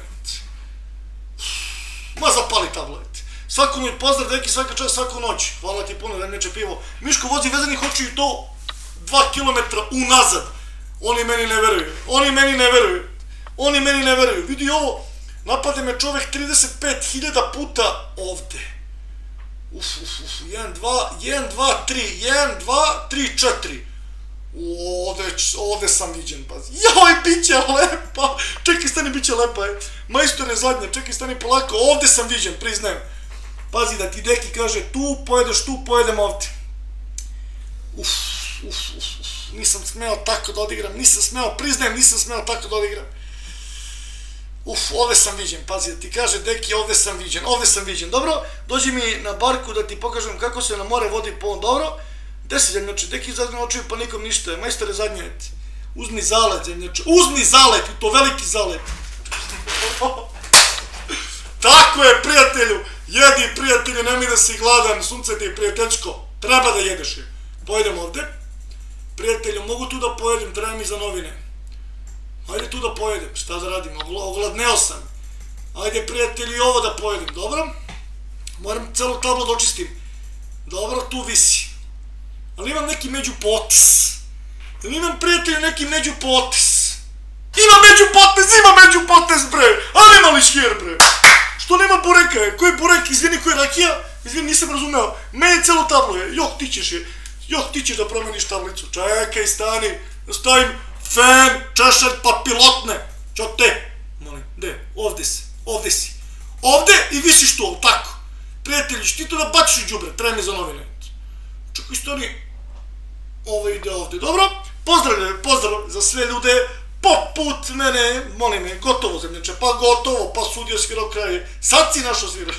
Speaker 1: Ma zapali tablet. Svako mi pozdrav, deki, svaka čast, svaku noć, hvala ti puno, da neće pivo. Miško vozi vezanih oči i to dva kilometra unazad. Oni meni ne veruju, oni meni ne veruju, oni meni ne veruju, vidi ovo. Napade me čovek trideset pet hiljada puta ovde. Uf, uf, uf, jedan, dva, jedan, dva, tri, jedan, dva, tri, četiri. Ovde sam viđen, pazi. Joj, bit će lepa. Čekaj, stani, bit će lepa, je. Majstore zadnja, čekaj, stani polako. Ovde sam viđen, priznajem. Pazi da ti deki kaže, tu pojedeš, tu pojedem ovde. Uf, uf, uf, uf. Nisam smeo tako da odigram, nisam smeo, priznajem, nisam smeo tako da odigram. Uf, ovde sam viđen, pazi, da ti kaže, deki, ovde sam viđen, ovde sam viđen, dobro? Dođi mi na barku da ti pokažem kako se na more vodi po ovom, dobro? Gde si, zemljače, deki zadnje očiju, pa nikom ništa, majstore zadnje, uzmi zalet, zemljače, uzmi zalet, i to veliki zalet. Tako je, prijatelju, jedi, prijatelju, nemoj da si gladan, sunce ti, prijateljčko, treba da jedeš je. Pojedem ovde, prijatelju, mogu tu da pojedem, treba mi za novine. Ajde tu da pojedem, šta da radim, ogladneo sam. Ajde, prijatelji, ovo da pojedem, dobro? Moram celu tablu da očistim. Dobro, tu visi. Ali imam neki međupotis. Ali imam, prijatelji, neki međupotis. Ima međupotis, ima međupotis, bre! Ali mali škjer, bre! Što nema bureka je? Koji burek, izvini, koji rakija? Izvini, nisam razumeo. Meni celu tablu je, jok, ti ćeš je. Jok, ti ćeš da promeniš tablicu. Čekaj, stani, da stavim fen, češalj, papilotne. Čo te? Molim, gde? Ovde si, ovde si. Ovde i visiš tu, tako. Prijatelji, ti to da bačiš u džubre, treba mi za novine. Čekaj, stani, ovo ide ovde, dobro? Pozdrav, pozdrav za sve ljude, poput mene, molim me, gotovo zemljače, pa gotovo, pa sudio svirao kraje. Sad si našo sviraš.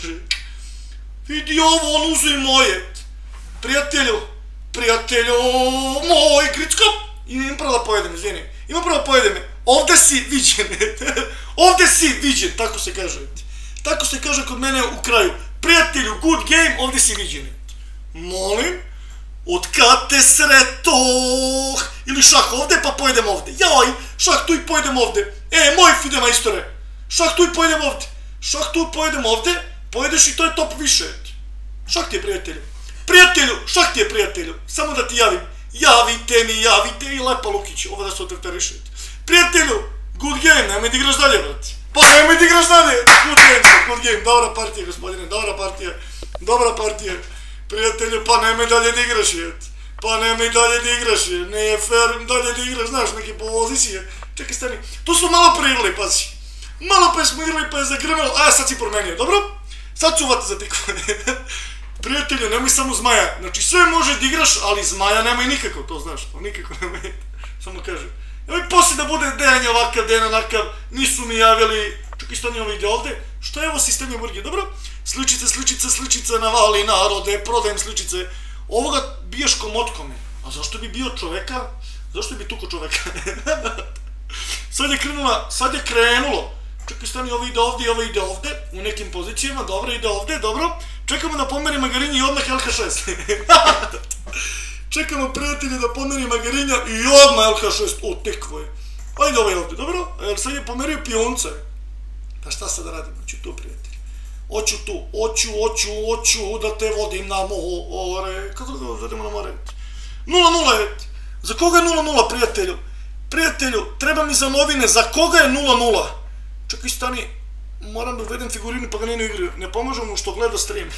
Speaker 1: Vidi ovo, on uzu i moje. Prijatelju, prijatelju, moj Gricko. Imam pravo da pojedem, izvini. Imam pravo da pojedem. Ovde si viđen. Ovde si viđen, tako se kaže. Tako se kaže kod mene u kraju. Prijatelju, good game, ovde si viđen. Molim, od kad te sretoh. Ili šah ovde, pa pojedem ovde. Joj, šah tu i pojedem ovde. E, moj fide majstore. Šah tu i pojedem ovde. Šah tu i pojedem ovde. Pojedeš i to je top više. Šah ti je, prijatelju. Prijatelju, šah ti je, prijatelju. Samo da ti javim. Javite mi, javite i lepa Lukić, ovo da se otrterišete. Prijatelju, good game, nemoj da igraš dalje, brat. Pa nemoj da igraš dalje. Good game, good game, dobra partija, gospodine, dobra partija. Dobra partija. Prijatelju, pa nemoj dalje da igraš, jet. Pa nemoj dalje da igraš, jet. Ne je fair dalje da igraš, znaš, neki povozi si je. Čekaj, stani, tu smo malo pre igrali, pazi. Malo pre smo igrali, pa je zagrmelo, a ja sad si promenio, dobro? Sad ću uvati za tikove. Prijatelju, nemoj samo zmaja, znači sve može da igraš, ali zmaja nemoj nikako, to znaš, to nikako nemoj, samo kažem. Nemoj poslije da bude Dejan je ovakav, Dejan onakav, nisu mi javili, čekaj, stani ovo ide ovde, što je ovo sistem je burgi, dobro? Sličice, sličice, sličice, navali narode, prodajem sličice, ovoga biješ komotkome, A zašto bi bio čoveka? Zašto bi tuko čoveka? Sad je krenula, sad je krenulo. Čekaj, stani, ovo ide ovdje i ovo ide ovdje, u nekim pozicijama, dobro, ide ovdje, dobro. Čekamo da pomeri Magarinja i odmah L H šest. Čekamo prijatelje da pomeri Magarinja i odmah L H šest. O, tekvo je. Ajde ovaj ovdje, dobro? Sad je pomerio pionce. Pa šta sad da radim? Hoću tu, prijatelj. Hoću tu, hoću, hoću, hoću da te vodim na more. Kako da ga vodimo na more? nula nula je. Za koga je nula nula, prijatelju? Prijatelju, treba mi za novine, za koga je nula nula? Čekaj, stani, moram da uvedem figurinu pa ga nije igraju. Ne pomažem mu što gleda stream.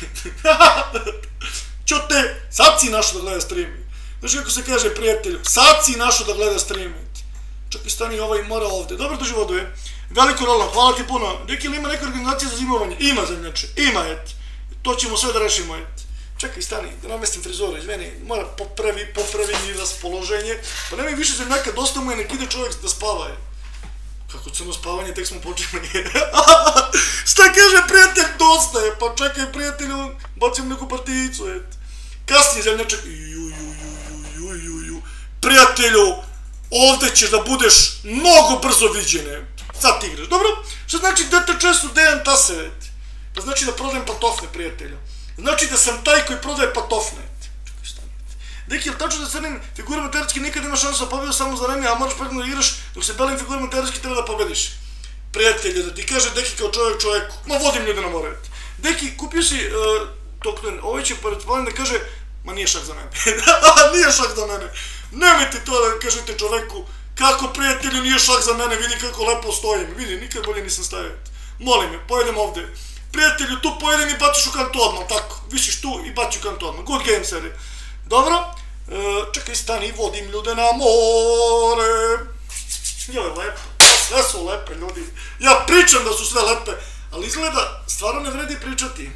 Speaker 1: Čute, sad si našao da gleda stream. Znaš kako se kaže, prijatelju, sad si našao da gleda stream. Čekaj, stani, ovaj mora ovdje. Dobro, drži vodu, je. Veliko Roland, hvala ti puno. Neki li ima neka organizacija za zimovanje? Ima, zemljače, ima, et. To ćemo sve da rešimo, et. Čekaj, stani, da namestim frizuru, izveni, mora popravi, popravi mi raspoloženje. Pa nemoj više zemljaka, dosta mu je, nek ide čovjek da spava, je. Kako crno spavanje, tek smo počeli. Šta kaže prijatelj, dosta je, pa čekaj prijatelju, bacim neku partijicu, et. Kasnije zemljaček, ju, ju, ju, ju, ju, ju, prijatelju, ovdje ćeš da budeš mnogo brzo viđene. Sad ti igraš, dobro? Što znači D T Č su D N tase, et. Pa znači da prodajem patofne, prijatelju. Znači da sam taj koji prodaje patofne. Čekaj, šta mi? Deki, je li tačno da crnim figurama teoretski nikad ima šansu da pobjediš samo za vreme, a moraš prekno da igraš, dok se belim figurama teoretski treba da pobjediš. Prijatelju, da ti kaže Deki kao čovjek čovjeku. Ma vodim ljude na more. Deki, kupio si uh, token, ovaj će pored da kaže, ma nije šak za mene. Nije šak za mene. Nemojte to da kažete čovjeku, kako prijatelju nije šak za mene, vidi kako lepo stojim. Vidi, nikad bolje nisam stavio. Molim me, pojedem ovdje. Prijatelju, tu pojedem i baciš u kantu odmah, tako. Visiš tu i baciš u kantu odmah. Good game, serije. Dobro? E, čekaj, stani, vodim ljude na more. Joj, lepo. Sve su lepe, ljudi. Ja pričam da su sve lepe, ali izgleda, stvarno ne vredi pričati.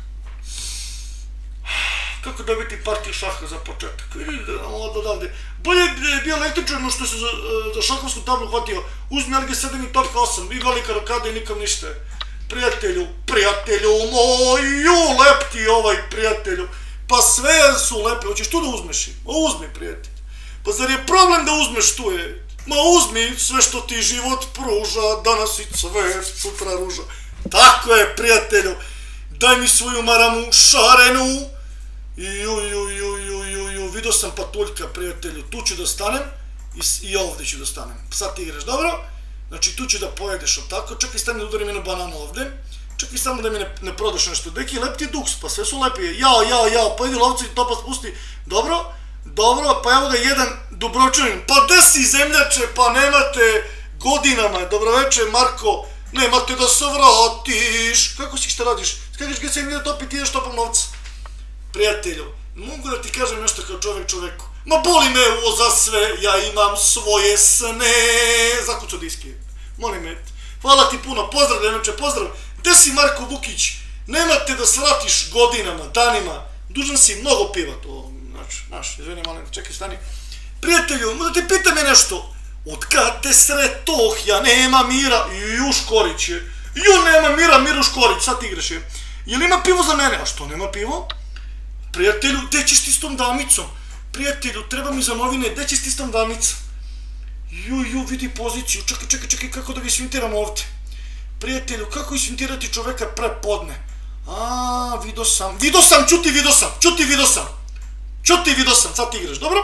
Speaker 1: Kako dobiti partiju šaha za početak? Vidite, od odavde. Bolje je bio električar, no što se za, za šahovsku tablu hvatio. Uzmi L G sedam i Top osam, vi velika rokada i nikom ništa. Prijatelju, prijatelju moju, lep ti ovaj prijatelju. Pa sve su lepe, hoćeš tu da uzmeš? Ma uzmi, prijatelj. Pa zar je problem da uzmeš tu je? Ma uzmi sve što ti život pruža, danas i cvet, sutra ruža. Tako je, prijatelju. Daj mi svoju maramu šarenu. Ju, ju, ju, ju, ju, ju, vidio sam patuljka, prijatelju. Tu ću da stanem i, i ovdje ću da stanem. Sad ti igraš, dobro? Znači tu ću da pojedeš od tako, čekaj stani da udarim jednu bananu ovdje, čekaj samo da mi ne, ne prodaš nešto, deki lep ti duks, pa sve su lepi, jao, jao, jao, pojedi lovci i to pa spusti, dobro, dobro, pa evo ga jedan Dubrovčanin, pa gde si zemljače, pa nemate godinama, dobroveče Marko, nemate da se vratiš, kako si šta radiš, skakaš gdje se im ide topi, ti ideš topom novca, prijatelju, mogu da ti kažem nešto kao čovjek čovjeku, ma boli me ovo za sve, ja imam svoje sne, zakucu diski, molim me, hvala ti puno, pozdrav Demeče, pozdrav, gde si Marko Vukić, nemate da svratiš godinama, danima, dužan si mnogo piva, to, znači, znaš, izvini, molim, čekaj, stani, prijatelju, da te pitam je nešto, od kad te sretoh, ja nema mira, ju Škorić je, ju nema mira, Miru Škorić, sad ti igraš je, jel ima pivo za mene, a što nema pivo? Prijatelju, gde ćeš ti s tom damicom? Prijatelju, treba mi za novine, gde ćeš ti s tom damicom? Ju, ju, vidi poziciju, čekaj, čekaj, čekaj, kako da ga isvintiram ovdje? Prijatelju, kako isvintirati čoveka prepodne? A, vidio sam, vidio sam, čuti, vidio sam, čuti, vidio sam. Čuti, vidio sam, sad ti igraš, dobro?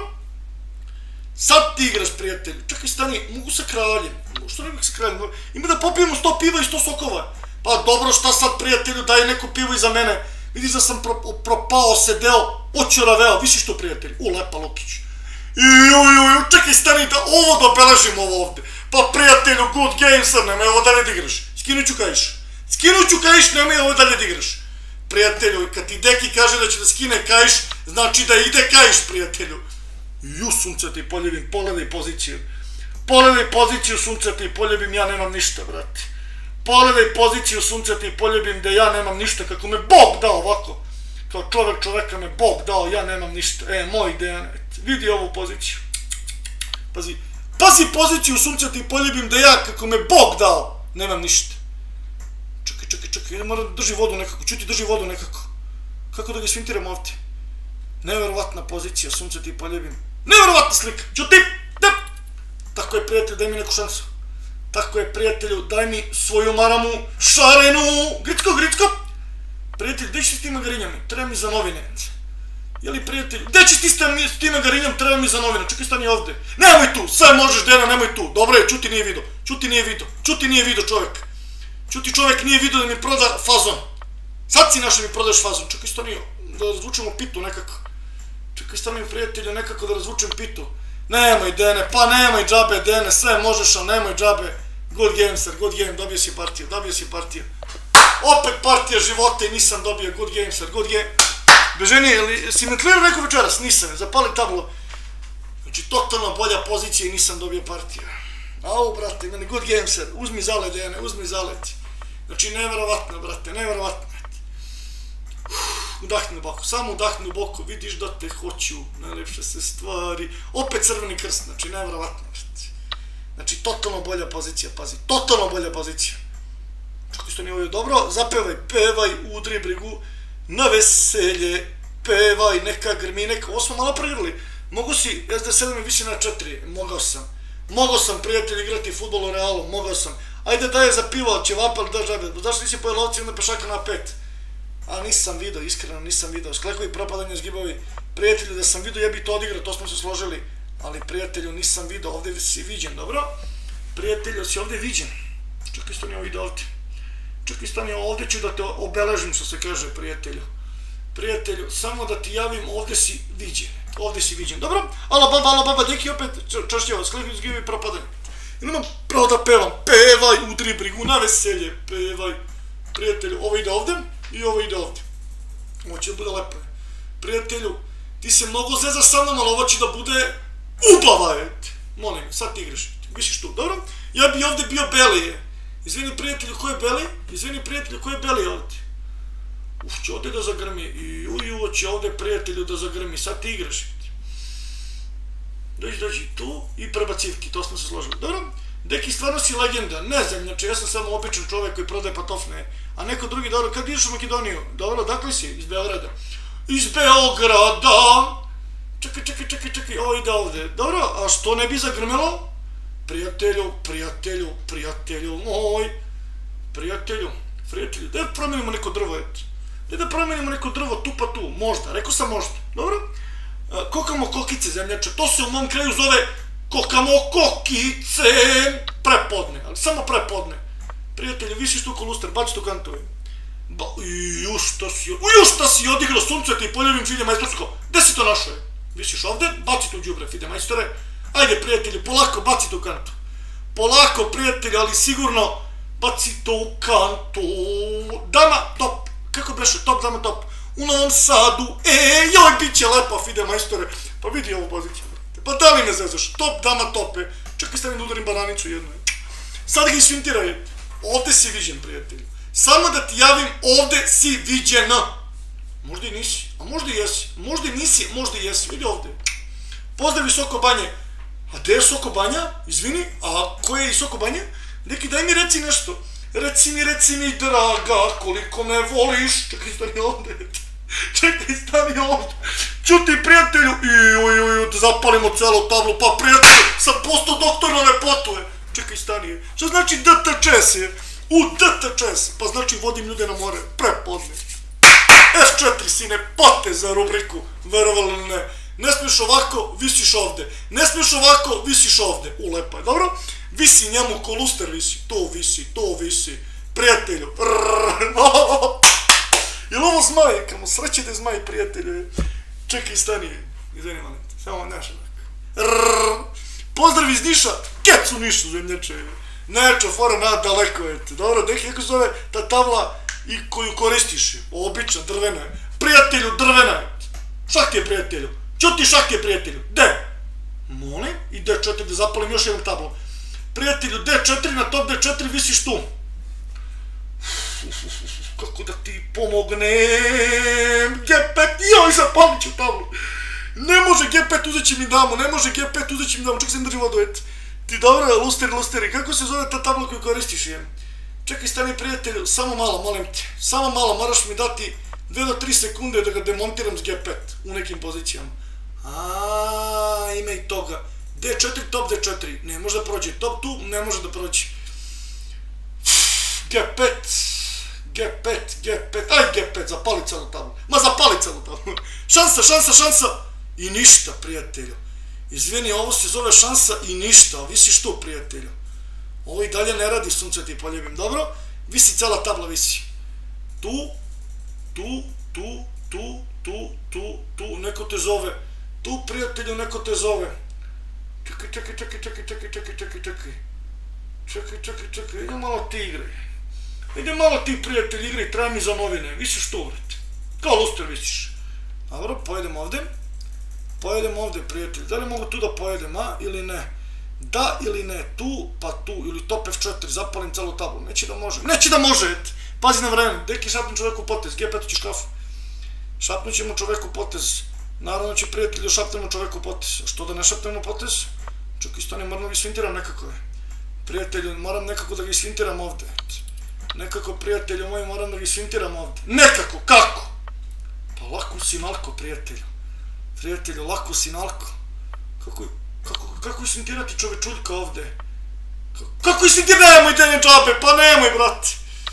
Speaker 1: Sad ti igraš, prijatelju. Čekaj, stani, mogu sa kraljem. Što ne bih sa kraljem? Ima da popijemo sto piva i sto sokova. Pa dobro, šta sad, prijatelju, daj neko pivo iza mene. Vidiš da sam pro, propao, sedeo, očoraveo, visiš to, prijatelj, u lepa Lukić. Iujuju, čekaj, stani da ovo dobeležim ovo ovdje. Pa prijatelju, good game, sad, nemoj ovo dalje da igraš. Skinu ću kaiš. Skinu ću kaiš, nemoj ovo dalje da igraš. Prijatelju, kad ti deki kaže da će da skine kaiš, znači da ide kaiš, prijatelju. Ju, sunce ti poljubim, pogledaj poziciju. Pogledaj poziciju, sunce ti poljubim, ja nemam ništa, brate. Pogledaj poziciju, sunce ti poljubim, da ja nemam ništa, kako me Bog dao ovako. Kao čovjek čovjeka me Bog dao, ja nemam ništa. E, moj Dejan, vidi ovu poziciju. Pazi, pazi poziciju, sunce ti poljubim, da ja, kako me Bog dao, nemam ništa. Čekaj, čekaj, čekaj, idem moram da drži vodu nekako, čuti drži vodu nekako. Kako da ga svintiram ovdje? Neverovatna pozicija, sunce ti poljubim. Nevjerovatna slika. Ćuti, da. Tako je, prijatelju, daj mi neku šansu. Tako je, prijatelju, daj mi svoju maramu šarenu. Gricko, gricko. Prijatelju, gdje ćeš ti s tim garinjama? Treba mi za novine. Jeli, prijatelju, gdje ćeš ti s tim garinjama? Treba mi za novine. Čekaj, stani ovdje. Nemoj tu, sve možeš, Dena, nemoj tu. Dobro je, čuti nije vidio. Čuti nije vidio. Čuti nije vidio čovjek. Čuti čovjek nije vidio da mi proda fazon. Sad si našao mi prodaš fazon. Čekaj, stani, da razvučemo pitu nekako. Čekaj, stani, prijatelju, nekako da razvučem pitu. Nemoj, Dene, pa nemoj džabe, Dene, sve možeš, ali nemoj džabe. Good game, sir, good game, dobio si partiju, dobio si partiju. Opet partija života i nisam dobio, good game, sir, good game. Beženi, si me klirao neko večeras? Nisam, zapali tablo. Znači, totalno bolja pozicija i nisam dobio partiju. Au, brate, meni good game, sir, uzmi zalet, Dene, uzmi zalet. Znači, nevjerovatno, brate, nevjerovatno. Udahni u boku, samo udahni u boku, vidiš da te hoću, najlepše se stvari. Opet crveni krst, znači, nevjerovatno. Znači, totalno bolja pozicija, pazi, totalno bolja pozicija. Čekaj, što nije ovo dobro, zapevaj, pevaj, udri brigu, na veselje, pevaj, neka grmi, neka, ovo smo malo pregrli. Mogu si, S D sedam mi visi na četiri, mogao sam. Mogao sam, prijatelj, igrati futbol u Realu, mogao sam. Ajde daje za pivo, ćevapa, da žabe, zašto nisi pojel ovci onda pešaka na pet? A nisam vidio, iskreno nisam vidio, sklekovi propadanje zgibovi, prijatelji da sam vidio, ja bi to odigrao, to smo se složili, ali prijatelju nisam vidio, ovdje si viđen, dobro? Prijatelju, si ovdje viđen, čekaj stani ovdje ovdje, čekaj stani ovdje ću da te obeležim, što se kaže, prijatelju, prijatelju, samo da ti javim, ovdje si viđen, ovdje si viđen, dobro? Ala baba, ala baba, deki opet čašćeva, sklekovi zgibovi propadanje, i nemam pravo da pevam, pevaj, udri brigu, na veselje, pevaj, prijatelju, ovo ide ovdje, i ovo ide ovdje. Ovo će da bude lepo. Prijatelju, ti se mnogo zeza sa mnom, ali ovo će da bude ubava, eti. Molim, sad ti igraš, visiš tu, dobro? Ja bi ovdje bio Belije. Izvini, prijatelju, ko je Beli? Izvini, prijatelju, ko je Beli ovdje? Uf, će ovdje da zagrmi. I uju, će ovdje, prijatelju, da zagrmi. Sad ti igraš, eti. Dođi, dođi, tu i prebacivki, to smo se složili, dobro? Deki, stvarno si legenda, ne znam, znači ja sam samo običan čovjek koji prodaje patofne, a neko drugi, dobro, kad ideš u Makedoniju? Dobro, dakle si? Iz Beograda. Iz Beograda! Čekaj, čekaj, čekaj, čekaj, ovo ide ovdje. Dobro, a što ne bi zagrmelo? Prijatelju, prijatelju, prijatelju moj, prijatelju, prijatelju, da promenimo neko drvo, eto. Da promenimo neko drvo tu pa tu, možda, rekao sam možda, dobro? Kokamo kokice, zemljače, to se u mom kraju zove kokamo kokice, prepodne, ali samo prepodne. Prijatelji, visiš tu ko luster, baci tu kantove. Ju šta si, ju šta si odigrao sunce ti poljubim Fide majstorsko. Gde si to našao? Visiš ovde, baci tu đubre Fide majstore. Ajde prijatelji, polako baci tu kantu. Polako prijatelji, ali sigurno baci tu kantu. Dama top, kako beše, top, dama top. U Novom Sadu, e, joj, bit će lepo Fide majstore. Pa vidi ovu poziciju. Pa da li me zezaš, top, dama tope. Čekaj, stavim da udarim bananicu jednu. Sad ga isfintiraj. Ovdje si viđen, prijatelju. Samo da ti javim, ovdje si viđena. Možda i nisi, a možda i jesi. Možda i nisi, možda i jesi. Vidi ovdje. Pozdravi Soko Banje. A gdje je Soko Banja? Izvini, a ko je i Soko Banja? Neki, daj mi reci nešto. Reci mi, reci mi, draga, koliko me voliš. Čekaj, stani ovdje. Čekaj, stani ovdje. Čuti, prijatelju. Iu, iu, iu, da zapalimo celo tablu. Pa, prijatelju, sam postao doktor na lepotuje. Čekaj, stani. Što znači D T Č S je? U D T Č S. Pa znači vodim ljude na more. Prepodne. F četiri, sine, pate za rubriku. Verovali ili ne. Ne smiješ ovako, visiš ovde. Ne smiješ ovako, visiš ovde. U, lepa je, dobro? Visi njemu ko luster visi. To visi, to visi. Prijatelju. Jel ovo zmaj? Kamo sreće da je zmaj, prijatelju. Čekaj, stani. Izvini, malim te. Samo nešto tako. Pozdrav iz Niša. Kec u Nišu, zemljače. Nečo, fora na daleko je. Dobro, deki, kako zove ta tavla i koju koristiš. Obična, drvena je. Prijatelju, drvena je. Šak ti je, prijatelju. Ćuti, šak ti je, prijatelju. De? Molim. I D četiri, da zapalim još jednu tablu. Prijatelju, D četiri, na top D četiri visiš tu. Kako da ti pomognem. G pet, joj, zapalit ću tablu. Ne može G pet, uzet će mi damu, ne može G pet, uzet će mi damu, čekaj sam drži vodu, et. Ti dobro, lusteri, lusteri, kako se zove ta tabla koju koristiš, jem? Čekaj, stani prijatelju, samo malo, molim te, samo malo, moraš mi dati dve do tri sekunde da ga demontiram s G pet u nekim pozicijama. Aaaa, ima i toga. D četiri, top D četiri. Ne može da prođe. Top tu, ne može da prođe. G pet. G pet, G pet. Aj, G pet, zapali celu tablu. Ma, zapali celu tablu. Šansa, šansa, šansa. I ništa, prijatelju. Izvini, ovo se zove šansa i ništa. Visiš tu, prijatelju. Ovo i dalje ne radi, sunce ti poljubim. Dobro? Visi, cela tabla visi. Tu, tu, tu, tu, tu, tu, tu. Neko te zove. Tu, prijatelju, neko te zove. Čekaj, čekaj, čekaj, čekaj, čekaj, čekaj, čekaj, čekaj. Čekaj, čekaj, čekaj, ide malo ti igraj. Ide malo ti, prijatelj, igraj, treba mi za novine. Visiš tu, vrati. Kao luster visiš. Dobro, pojedem ovde. Pojedem ovde, prijatelj. Da li mogu tu da pojedem, a? Ili ne? Da ili ne? Tu, pa tu. Ili top F četiri, zapalim celu tablu. Neće da može. Neće da može, et. Pazi na vreme. Deki, šapnem čoveku potez. G pet ćeš kafu. Šapnut ćemo čoveku potez. Naravno će, prijatelju, šapnemo čoveku potez. Što da ne šapnemo potez? Čekaj, stane, moram da ga isfintiram nekako. Prijatelju, moram nekako da ga isfintiram ovde. Nekako, prijatelju moji, moram da ga isfintiram ovde. Nekako, kako? Pa lako si nalko, prijatelju. Prijatelju, lako si nalko. Kako, kako, kako isfintirati čovečuljka ovde? Kako isfintirati? Nemoj denje džabe, pa nemoj, brate.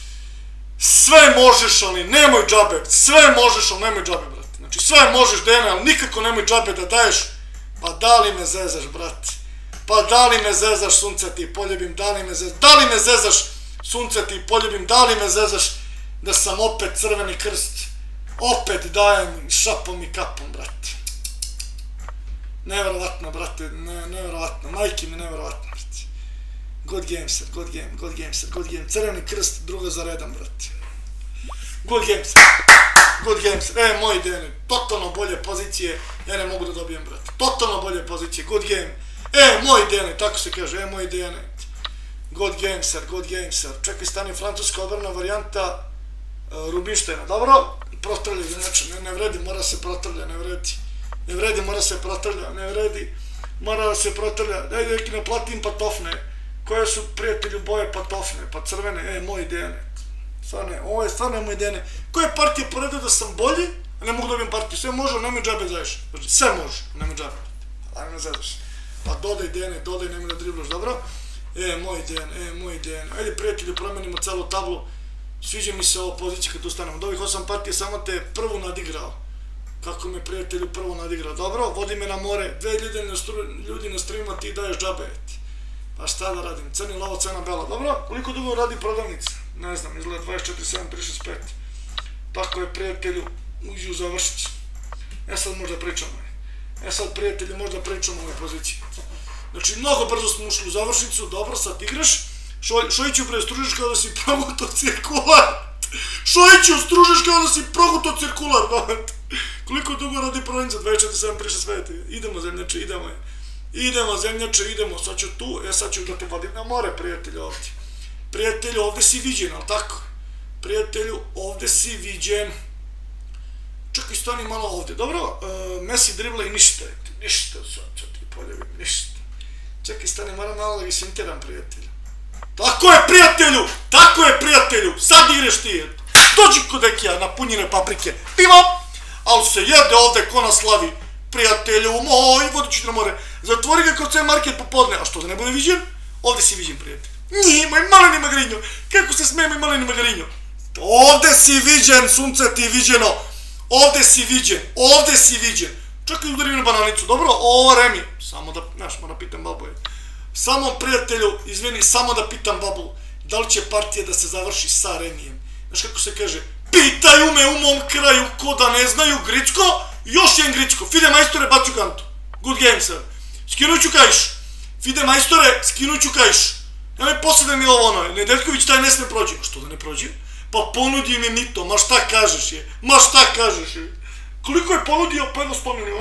Speaker 1: Sve možeš, ali nemoj džabe. Sve možeš, ali nemoj džabe, brate. Znači, sve možeš, Dene, ali nikako nemoj džabe da daješ. Pa da li me zezaš, brate? Pa da li me zezaš, sunce ti poljubim, da li me zezaš? Da li me zezaš, sunce ti poljubim, da li me zezaš da sam opet crveni krst? Opet dajem šapom i kapom, brate. Neverovatno, brate, neverovatno. Majke mi neverovatno, brate. God game, sir, god game, god game, sir, god game. Crveni krst, drugo za redam, brate. Good game, sir. Good game, sir. E, moj Dene, totalno bolje pozicije, ja ne mogu da dobijem, brate. Totalno bolje pozicije, good game. E, moj Dene, tako se kaže, e, moj Dene. God game, sir, god game, sir. Čekaj, stani francuska odbrana varijanta Rubinštajna, dobro? Protrljaj, znači, ne vredi, mora se protrlja, ne vredi. Ne vredi, mora se protrlja, ne vredi. Mora da se protrlja. Daj neki ne platim patofne. Koje su, prijatelju, boje patofne? Pa crvene, e, moj Dene. Stvarno, ovo je stvarno moj Dene. Koje partije poredio da sam bolji, a ne mogu dobijem partiju? Sve može, nemoj džabe daješ. Sve može, nemoj džabe. Ajme ne zadaš. Pa dodaj Dene, dodaj, nemoj da driblaš, dobro? E, moj Dene, e, moj Dene. Ajde, prijatelju, promenimo celu tablu. Sviđa mi se ovo pozicija kad ustanemo. Od ovih osam partije samo te prvu nadigrao. Kako me, prijatelju, prvo nadigrao. Dobro, vodi me na more. Dve ljudi na streama, ti daješ džabe. Pa šta da radim? Crni lavo, cena bela. Dobro, koliko dugo radi prodavnica? Ne znam, izgleda dvadeset četiri sedam tri šest pet. Tako je, prijatelju, uđi u završić. E sad možda pričamo. E sad, prijatelju, možda pričamo o ovoj poziciji. Znači, mnogo brzo smo ušli u završnicu. Dobro, sad igraš. Šojiću, bre, stružiš kao da si proguto cirkular. Šojiću, stružiš kao da si proguto cirkular. Koliko dugo radi prodavnica? dvadeset četiri sedam tri šest pet. Idemo, zemljače, idemo. Idemo, zemljače, idemo. Sad ću tu, ja sad ću da te vodim na more, prijatelju, ovdje. Prijatelju, ovdje si viđen, ali tako? Prijatelju, ovdje si viđen. Čekaj, stani malo ovdje. Dobro, Messi dribla i ništa. Ništa, sad ti poljubim, ništa. Čekaj, stani, moram malo da ga svintiram, prijatelju. Tako je, prijatelju! Tako je, prijatelju! Sad igreš ti! Dođi kod Ekija na punjene paprike. Pivo! Ali se jede ovde ko na slavi. Prijatelju moj, vodit ću ti na more. Zatvori ga kod C Market popodne. A što da ne bude viđen? Ovde si viđen, prijatelj. Nije, moj maleni Magarinjo. Kako se smeje moj maleni Magarinjo? Ovde si viđen, sunce ti viđeno. Ovde si viđen, ovde si viđen. Čekaj, udari na bananicu. Dobro, ovo Remi. Samo da, znaš, moram pitam babu. Samo, prijatelju, izvini, samo da pitam babu. Da li će partija da se završi sa Remijem? Znaš kako se kaže? Pitaju me u mom kraju ko da ne znaju Gricko. Još jedan Gricko. Fide majstore, baću kantu. Good game, sir. Skinut ću kajš. Fide majstore, skinut ću kajš. Nemoj posle da mi ovo ono. Nedeljković taj ne sme prođe. Što da ne prođe? Pa ponudi mi mito. Ma šta kažeš je? Ma šta kažeš je? Koliko je ponudio? Pa jedno sto miliona.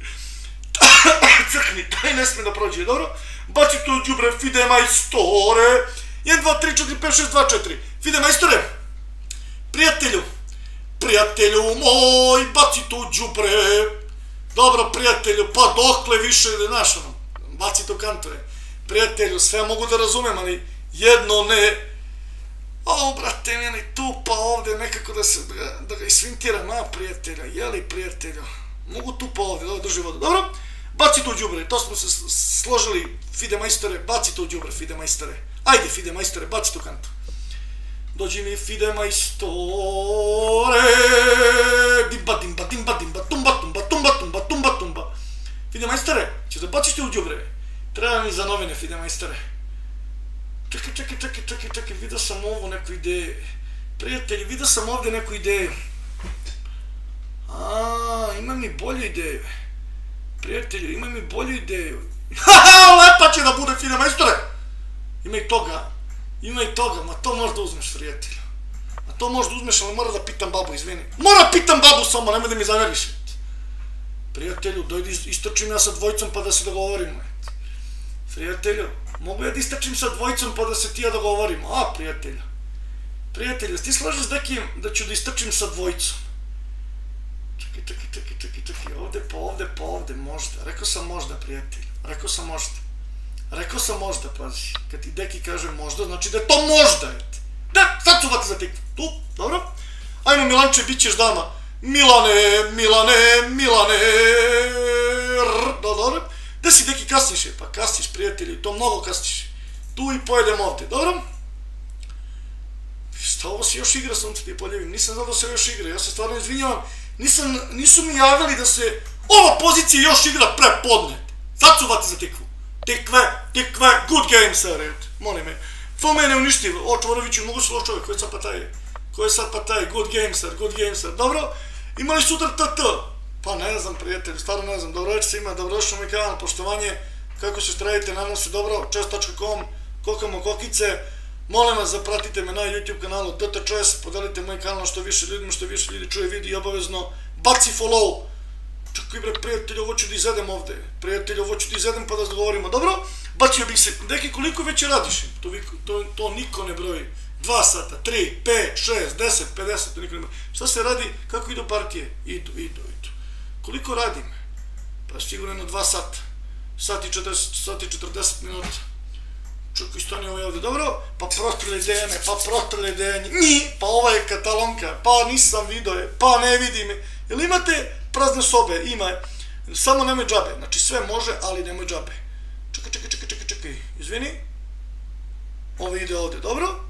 Speaker 1: Crkni, taj ne sme da prođe. Dobro? Baci tu džubre. Fide majstore. jedan, dva, tri, četiri, pet, šest, dva, četiri. Fide majstore. Prijatelju. Prijatelju moj, baci tu džubre. Dobro, prijatelju, pa dokle više, znaš ono, baci tu kantore. Prijatelju, sve mogu da razumem, ali jedno ne. O, brate, meni tu, pa ovde nekako da se, da ga isfintiram, a, prijatelja, jeli, prijatelju? mogu tu pa ovdje, dobro, drži vodu, dobro? Baci to u đubre, to smo se složili, Fide majstore, baci to u đubre, Fide majstore. Ajde, Fide majstore, baci tu kantu. Dođi mi, Fide majstore, dimba, dimba, dimba, dimba, tumba, tumba, tumba, tumba, tumba, tumba. Fide majstore, ćeš da baciš ti u đubre? Treba mi za novine, Fide majstore. Čekaj, čekaj, čekaj, čekaj, čekaj, vidio sam ovo neku ideju. Prijatelji, vidio sam ovdje neku ideju. Aaaa, ima mi bolju ideju. Prijatelji, ima mi bolju ideju. Haha, lepa će da bude, Fide majstore! Ima i toga, ima i toga, ma to možda uzmeš, prijatelju. A to možda uzmeš, ali mora da pitam babu, izvini. Mora pitam babu samo, nemoj da mi zameriš. Prijatelju, dojdi, istrčim ja sa dvojicom pa da se dogovorimo. Prijatelju, mogu ja da istrčim sa dvojicom pa da se ti ja dogovorimo. A, prijatelju. Prijatelju, ti slažeš s nekim da ću da istrčim sa dvojicom? Čekaj, čekaj, čekaj, čekaj, čekaj, ovde, pa ovde, pa ovde, možda. Rekao sam možda, prijatelju. Rekao sam možda. Rekao sam možda, pazi. Kad ti deki kaže možda, znači da je to možda. Da, sad ću vati za tik. Tu, dobro? Ajmo, Milanče, bit ćeš dama. Milane, Milane, Milane. Dobro? Gde si, deki, kasniš je? Pa kasniš, prijatelji, to mnogo kasniš. Tu i pojedem ovde, dobro? Šta ovo se još igra, sunce ti poljevim? Nisam znao da se još igra, ja se stvarno izvinjavam. Nisam, nisu mi javili da se ova pozicija još igra prepodne. Sad ću vati za tikvu. Tikve, tikve, good game, sir, molim me. To mene uništi, o Čvoroviću, mogu se loš čovjek, ko je sad pa taj? Ko je sad pa taj? Good game, sir, good game, sir. Dobro? Imali sutra T T? Pa ne znam, prijatelj, stvarno ne znam. Dobro večer svima, dobrodošli na moj kanal, poštovanje. Kako se stradite, nadam se dobro, čes točka com, kokamo kokice. Molim vas, zapratite me na YouTube kanalu D T Čes, podelite moj kanal što više ljudima, što više ljudi čuje vidi i obavezno baci follow. Čekaj bre, prijatelj, ovo ću da izedem ovde. Prijatelj, ovo ću da izedem pa da dogovorimo. Dobro? Bacio bih se. Deki, koliko već radiš? To, to, to niko ne broji. Dva sata, tri, pet, šest, deset, pedeset, to niko ne broji. Šta se radi? Kako idu partije? Idu, idu, idu. Koliko radim? Pa sigurno jedno dva sata. Sat i četrdeset, sat i četrdeset minuta. Čekaj, stani ovaj ovde, dobro? Pa prostrele dene, pa prostrele dene. Nji, pa ova je katalonka, pa nisam vidio je, pa ne vidi me. Jel imate prazne sobe? Ima. Samo nemoj džabe. Znači sve može, ali nemoj džabe. Čekaj, čekaj, čekaj, čekaj, čekaj. Izvini. Ovo ide ovde, dobro?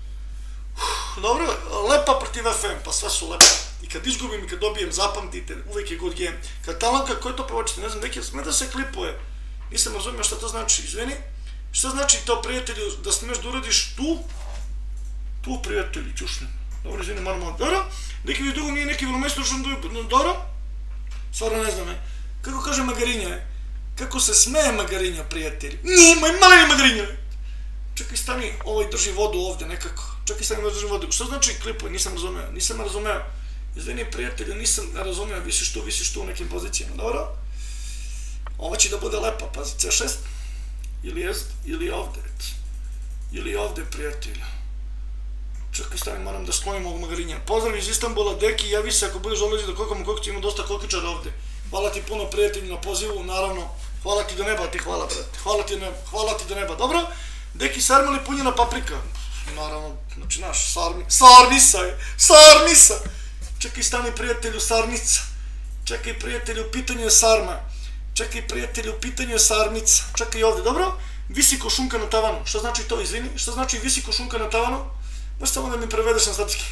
Speaker 1: Dobro, lepa protiv F M, pa sve su lepe. I kad izgubim i kad dobijem, zapamtite, uvijek je good game. Katalonka, ko je to pevačite? Ne znam, neki sme da se klipuje. Nisam razumio šta to znači, izvini. Šta znači to, prijatelju, da smiješ da uradiš tu? Tu, prijatelji, čušnem. Dobro, izvini, moramo, dobro? Neki mi dugo nije neki velomajstor što je dobro? Stvarno ne znam, e. Kako kaže Magarinja, e? Kako se smeje Magarinja, prijatelji? Nije, moj maleni Magarinja! Čekaj, stani, ovaj drži vodu ovde nekako. Čekaj, stani, ovaj drži vodu. Što znači klipuj? Nisam razumeo, nisam razumeo. Izvini, prijatelju, nisam razumeo, visiš tu, visiš tu u nekim pozicijama, dobro? Ovo će da bude lepa, pazi, C šest. Ili jest, ili ovde, ili ovde, prijatelju. Čekaj, stani, moram da sklonim ovog Magarinja. Pozdrav iz Istanbula, deki, javi se ako budeš dolazi da kokamo kokice, ima dosta kokičara ovde. Hvala ti puno, prijatelju, na pozivu, naravno. Hvala ti do neba, ti hvala, brate. Hvala ti do neba, hvala ti do neba, dobro? Deki, sarma ili punjena paprika? Naravno, znači naš, sarmi, sarmisa je, sarmisa! Čekaj, stani, prijatelju, sarmica. Čekaj, prijatelju, pitanje je sarma. Čekaj, prijatelju, pitanje je sarmica. Čekaj ovde, dobro? Visi ko šunka na tavanu. Šta znači to, izvini? Šta znači visi ko šunka na tavanu? Možeš samo da mi prevedeš na srpski.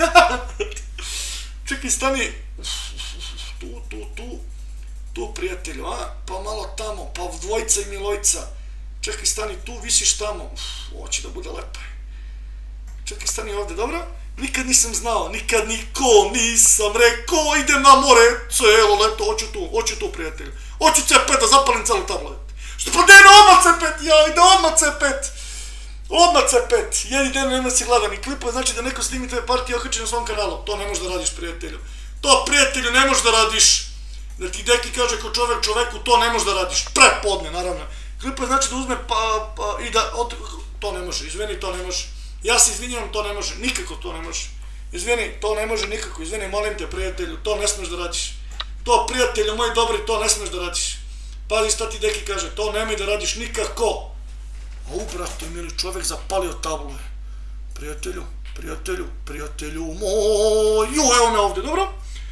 Speaker 1: Čekaj, stani. Tu, tu, tu. Tu, prijatelju, a? Pa malo tamo, pa dvojca i milojca. Čekaj, stani, tu, visiš tamo. Ovo će da bude lepo. Čekaj, stani ovde, dobro? Nikad nisam znao, nikad niko nisam rekao, idem na more, celo leto, hoću tu, hoću tu, prijatelju. Hoću C pet da zapalim celu tablet. Što pa dene odmah C pet, ja, ide odmah C pet. Odmah C pet, jedni den nema si gladan i klipuje, znači da neko snimi tvoje partije i okači na svom kanalu. To ne možeš da radiš, prijatelju. To, prijatelju, ne možeš da radiš. Da ti deki kaže ko čovek čoveku, to ne možeš da radiš. Prepodne, naravno. Klipuje znači da uzme pa, pa, i da, od, to ne može, izvini, to ne može. Ja se izvinjam, to ne može, nikako to ne može. Izvini, to ne može nikako, izvini, molim te, prijatelju, to ne smeš da radiš. To, prijatelju moj dobri, to ne smeš da radiš. Pazi šta ti deki kaže, to nemoj da radiš nikako. A u, brate, mili, čovek zapalio tablu. Prijatelju, prijatelju, prijatelju moj, ju, evo me ovde, dobro?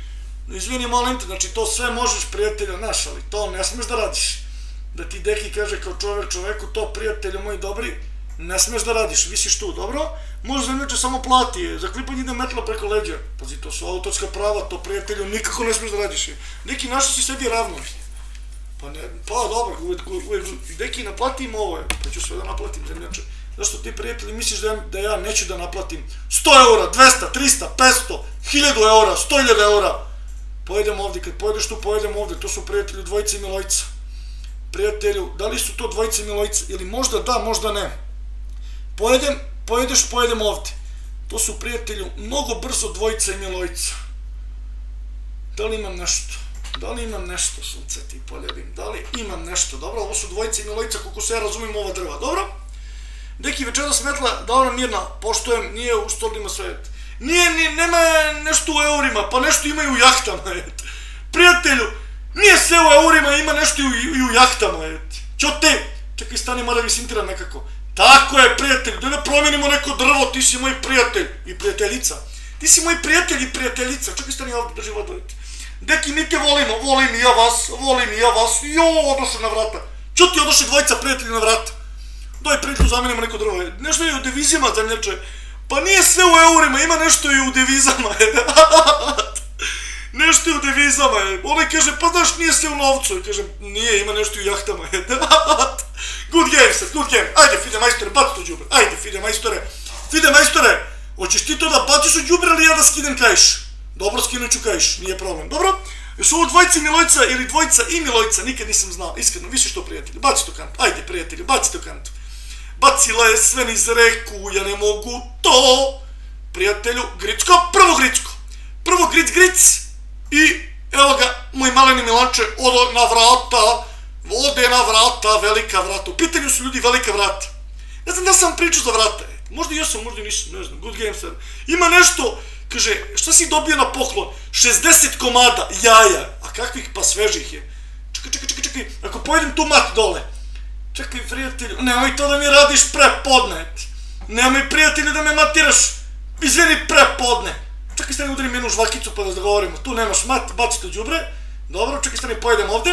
Speaker 1: izvini, molim te, znači to sve možeš, prijatelju naš, ali to ne smeš da radiš. Da ti deki kaže kao čovek čoveku, to prijatelju moji dobri, ne smeš da radiš, visiš tu, dobro? Možda zemljače samo plati, za klipanje ide metla preko leđa. Pazi, to su autorska prava, to prijatelju nikako ne smeš da radiš. Neki našo si sebi ravno. Pa ne, pa dobro, uvek, deki naplatim ovo, pa ću sve da naplatim zemljače. Zašto ti prijatelji misliš da ja, da ja neću da naplatim sto eura, dvesta, trista, petsto, hiljadu eura, sto hiljada eura. Pojedem ovdje, kad pojedeš tu, pojedem ovdje, to su prijatelju dvojice Milojca. Prijatelju, da li su to dvojice Milojca, ili možda da, možda ne. Pojedem, pojedeš, pojedem ovdje. To su prijatelju mnogo brzo dvojice Milojca. Da li imam nešto? Da li imam nešto, sunce ti poljedim? Da li imam nešto? Dobro, ovo su dvojice Milojca, koliko se ja razumijem ova drva, dobro? Deki večera smetla, da ona mirna, poštojem, nije u stolima svet. Nije, nije, nema nešto u eurima, pa nešto imaju u jahtama, et. Prijatelju, nije sve u eurima, ima nešto i u, i u jahtama, et. Ćote, čekaj, stani, mada mi sintira nekako. Tako je, prijatelj, da ne promenimo neko drvo, ti si moj prijatelj i prijateljica. Ti si moj prijatelj i prijateljica, čekaj, stani ovdje, drži vodu, et. Deki, mi te volimo, volim i ja vas, volim i ja vas, jo, odošli na vrata. Ćuti, odošli dvojica prijatelji na vrata. Daj prijatelju, zamenimo neko drvo, nešto je u devizima, zemljače. Pa nije sve u eurima, ima nešto i u devizama, nešto je u devizama, onaj kaže, pa znaš, nije sve u novcu, kaže, nije, ima nešto i u jahtama, good game, sad, good game, ajde, Fide majstore, baci to džubre, ajde, Fide majstore, Fide majstore, hoćeš ti to da baciš u džubre ili ja da skinem kajš? Dobro, skinut ću kajš, nije problem, dobro? Jesu ovo dvojice Milojca ili dvojica i Milojca, nikad nisam znao, iskreno, više što prijatelji, baci to kantu, ajde, prijatelji, baci to kantu. Bacila je sve niz reku, ja ne mogu to. Prijatelju, Gricko, prvo Gricko. Prvo Gric, Gric. I evo ga, moj maleni Milanče, ode na vrata. Ode na vrata, velika vrata. U pitanju su ljudi velika vrata. Ne znam da sam pričao za vrata. Možda i jesam, možda i nisam, ne znam, good game sad. Ima nešto, kaže, šta si dobio na poklon? šezdeset komada jaja. A kakvih pa svežih je. Čekaj, čekaj, čekaj, čekaj. Ako pojedem tu mat dole. Čekaj, prijatelju, nemoj to da mi radiš prepodne. Nemoj, prijatelju, da me matiraš. Izvini, prepodne. Čekaj, stani, udarim jednu žvakicu pa da dogovorimo. Tu nemaš mat, baci to džubre. Dobro, čekaj, stani, pojedem ovdje.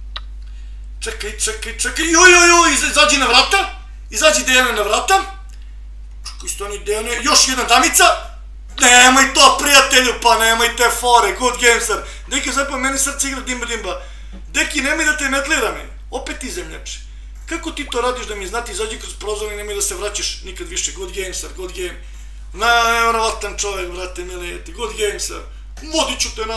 Speaker 1: Čekaj, čekaj, čekaj, joj, joj, joj, izađi na vrata. Izađi Dejane na vrata. Čekaj, stani, Dejane, još jedna damica. Nemoj to, prijatelju, pa nemoj te fore, good game, sir. Deki, zapravo, meni srce igra dimba, dimba. Deki, nemoj da te metlira mi. Opet ti zemljači. Kako ti to radiš da mi znati, izađi kroz prozor i nemoj da se vraćaš nikad više, good game, sir, good game. Nevjerovatan čovjek, brate, milijeti, good game, sir. Vodit ću te na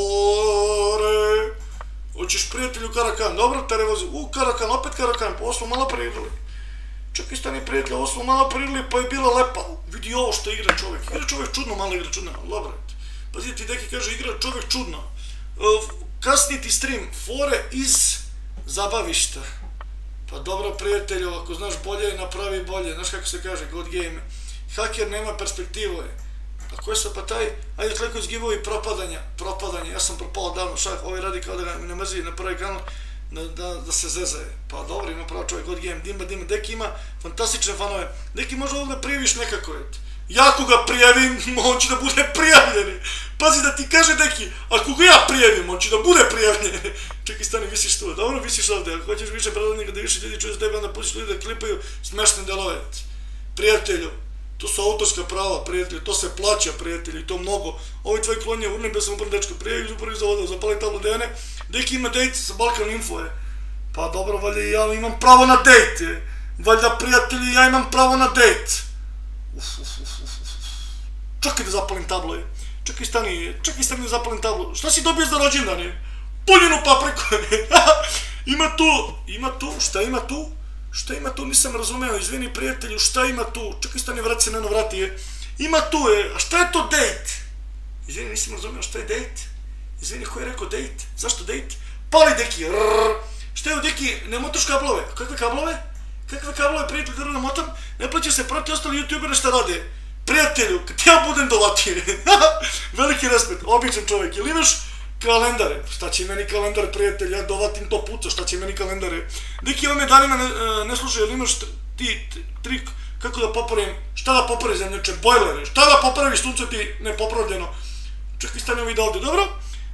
Speaker 1: more. Hoćeš, prijatelju, Karakan, dobro, tere vozi, u, Karakan, opet Karakan, pa ovo smo malo pririli. Čekaj, stani, prijatelj, ovo smo malo pririli, pa je bila lepa. Vidi ovo što igra čovjek, igra čovjek čudno, malo igra čudno, dobro. Pazi ti, Deki kaže, igra čovjek čudno. Kasni ti stream, fore iz zabavišta. Pa dobro, prijatelju, ako znaš bolje, napravi bolje, znaš kako se kaže, good game. Haker nema perspektivu je. A ko je sad pa taj? Ajde, kliko izgivovi propadanja, propadanje, ja sam propao davno, šak, ovaj radi kao da ga ne mrzi na prvi kanal, da se zezaje. Pa dobro, ima pravo čovjek, good game, dimba, dimba, Deki ima fantastične fanove. Deki možda ovdje prijaviš nekako, et. Ja ako ga prijavim, on će da bude prijavljeni. Pazi da ti kaže Deki, ako ga ja prijavim, on će da bude prijavljeni. Čekaj, stani, visiš tu, dobro, visiš ovdje, ako hoćeš više predavnika da više ljudi čuje za tebe, onda pustiš ljudi da klipaju smešne delove. Prijatelju, to su autorska prava, prijatelju, to se plaća, prijatelju, i to mnogo. Ovi tvoji klonje, urnem bez sam upravo dečko, prijavi upravo za voda, zapali tablu Dejane. Deki ima dejt sa Balkan Info, je. Pa dobro, valjda i ja imam pravo na dejt, je. Valjda, prijatelji, ja imam pravo na dejt. Uf, uf, uf, uf, uf. Čekaj da zapalim tablo, je. Čekaj, stani, čekaj, stani da zapalim tablo. Šta si dobio za rođendan, je? Punjenu papriku, je. Ima tu, ima tu, šta ima tu? Šta ima tu, nisam razumeo, izvini prijatelju, šta ima tu? Čekaj, stani, vrati se, neno, vrati, je. Ima tu, je, a šta je to dejt? Izvini, nisam razumeo, šta je dejt? Izvini, ko je rekao dejt? Zašto dejt? Pali, Deki, rrrr. Šta je u Deki, ne motaš kablove? Kakve kablove? Kakve kablove, prijatelj, da motam? Ne plaća se, prati ostali youtubere šta rade. Prijatelju, kad ja budem dolatio, veliki respekt, običan čovjek, ili imaš kalendare? Šta će meni kalendar, prijatelj, ja dovatim to puca, šta će meni kalendare? Neki ove danima ne, ne slušaju, ili imaš ti trik kako da popravim, šta da popravi zemljače, bojlere, šta da popravi sunce ti nepopravljeno? Čekaj, stani ovi da ovdje, dobro?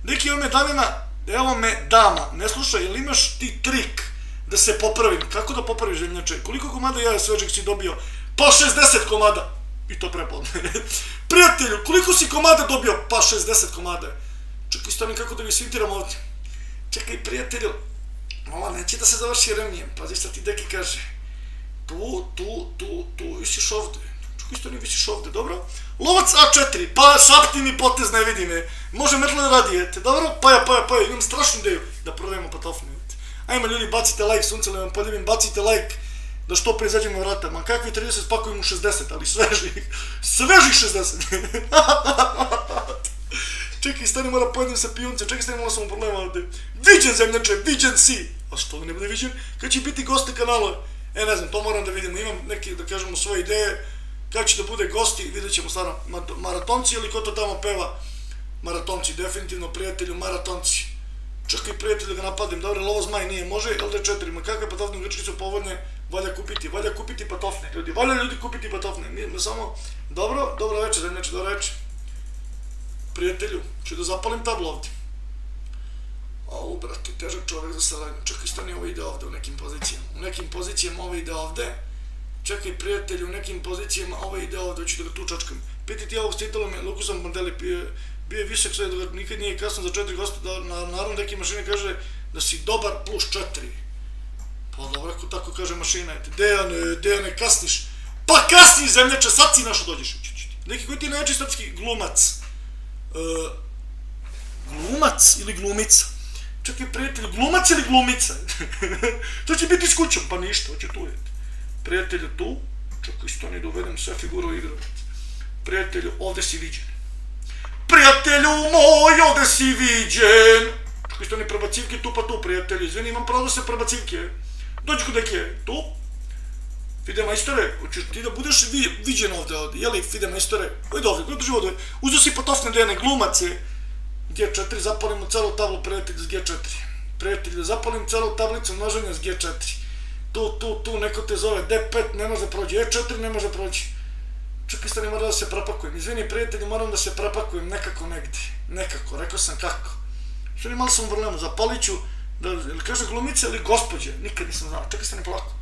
Speaker 1: Deki, evo me damima, evo me dama, ne slušaj, jel imaš ti trik da se popravim? Kako da popraviš zemljače? Koliko komada jaja svežeg si dobio? Pa šezdeset komada! I to prepodne. Prijatelju, koliko si komada dobio? Pa šezdeset komada. Čekaj, stani kako da mi svintiram ovdje. Čekaj, prijatelju, ovo neće da se završi remijem. Pazi šta ti Deki kaže. Tu, tu, tu, tu, visiš ovde. Čekaj, stani, visiš ovde, dobro? Lovac A četiri, pa šapti mi potez, ne vidi me. Može metle radijete, dobro? Pa ja, pa ja, pa ja, imam strašnu ideju da prodajemo patofne. Ajmo ljudi, bacite like, sunce vam poljubim, bacite like da što pre izađemo na vrata. Ma kakvi trideset spakujem u šezdeset, ali svežih, svežih šezdeset. Čekaj, stani, mora pojedem sa pijunce, čekaj, stani, malo sam u problema ovde. Viđen zemljače, viđen si. A što ne bude viđen? Kad će biti gosti kanala? E, ne znam, to moram da vidimo, imam neke, da kažemo, svoje ideje. Kad će da bude gosti, vidjet ćemo stvarno maratonci ili ko to tamo peva. Maratonci, definitivno, prijatelju, maratonci. Čekaj, prijatelju, da ga napadim, dobro, lovo zmaj nije, može, L D četiri, ma kakve patofne u Grčki su povoljne, valja kupiti, valja kupiti patofne, ljudi, valja ljudi kupiti patofne, mi samo, dobro, dobro večer, zemljače, dobro večer. Prijatelju, ću da zapalim tablo ovdje. Au, brate, težak čovjek za saradnju, čekaj, stani, ovo ide ovdje u nekim pozicijama, u nekim pozicijama ovo ide ovdje, čekaj, prijatelju, u nekim pozicijama ovo ide ovdje, hoću da ga tu čačkam. Piti ti ovog stitalo me, Lukusom Bandeli, bio je visok sve, da nikad nije kasno za četiri gosta, da naravno neke mašine kaže da si dobar plus četiri. Pa dobro, ako tako kaže mašina, Dejane, Dejane, kasniš. Pa kasniš, zemljače, sad si našo dođeš. Neki koji ti je najjači srpski glumac. Glumac ili glumica? Čekaj, prijatelju, glumac ili glumica? To će biti s kućom, pa ništa, hoće tu je. Prijatelju, tu, čekaj, stani da uvedem sve figuru u igru. Prijatelju, ovde si viđen. Prijatelju moj, ovde si viđen. Čekaj, stani, prebacivke tu pa tu, prijatelju. Izvini, imam pravo da se prebacivke. Dođi kod Deki, tu. Fide majstore, hoćeš ti da budeš viđen ovde, jeli, Fide majstore? Ojde ovde, gledaj dođi ovde. Uzeo si patofne Dejane, glumac je. G četiri, zapalimo celu tablu, prijatelju, s G četiri. Prijatelju, zapalim celu tablicu množenja s G četiri. Tu, tu, tu, neko te zove, D pet ne može prođi, E četiri ne može prođi. Čekaj, stani, moram da se prepakujem. Izvini, prijatelji, moram da se prepakujem nekako negdje. Nekako, rekao sam kako. Stani, malo sam u problemu, zapalit ću, da, ili kaže glumica ili gospođe, nikad nisam znao. Čekaj, stani, polako.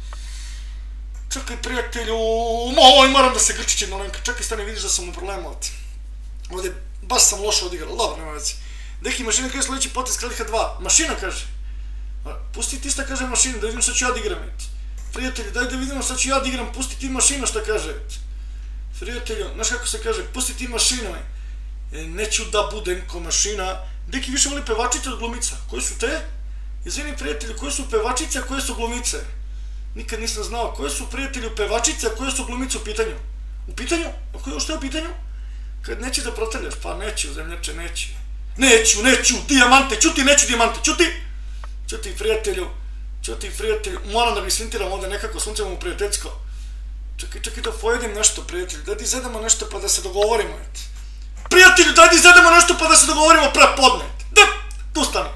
Speaker 1: Čekaj, prijatelju, moj, moram da se grčićem na lenka. Čekaj, stani, vidiš da sam u problemu ovdje. Ovdje, baš sam lošo odigrao, dobro, nema veci. Deki, mašina kaže sljedeći potez Kraljiha dva. Mašina kaže. Pusti ti šta kaže mašina, da vidim šta ću ja da igram. Prijatelji, daj da vidimo šta ću ja da igram, pusti ti mašina šta kaže. Prijatelju, znaš kako se kaže, pusti ti mašinu, e, neću da budem ko mašina. Deki više voli pevačice od glumica. Koje su te? Izvini, prijatelju, koje su pevačice, a koje su glumice? Nikad nisam znao, koje su, prijatelju, pevačice, a koje su glumice u pitanju? U pitanju? A koje, što je u pitanju? Kad neće da protrljaš, pa neću, zemljače, neću. Neću, neću, dijamante, čuti, neću dijamante, čuti! Čuti, prijatelju, čuti, prijatelju, moram da bi svintiram ovdje nekako, sunce mu prijateljsko. Čekaj, čekaj da pojedim nešto, prijatelju, daj ti zedamo nešto pa da se dogovorimo. Prijatelju, daj ti zedamo nešto pa da se dogovorimo pre podne. Da, tu stani.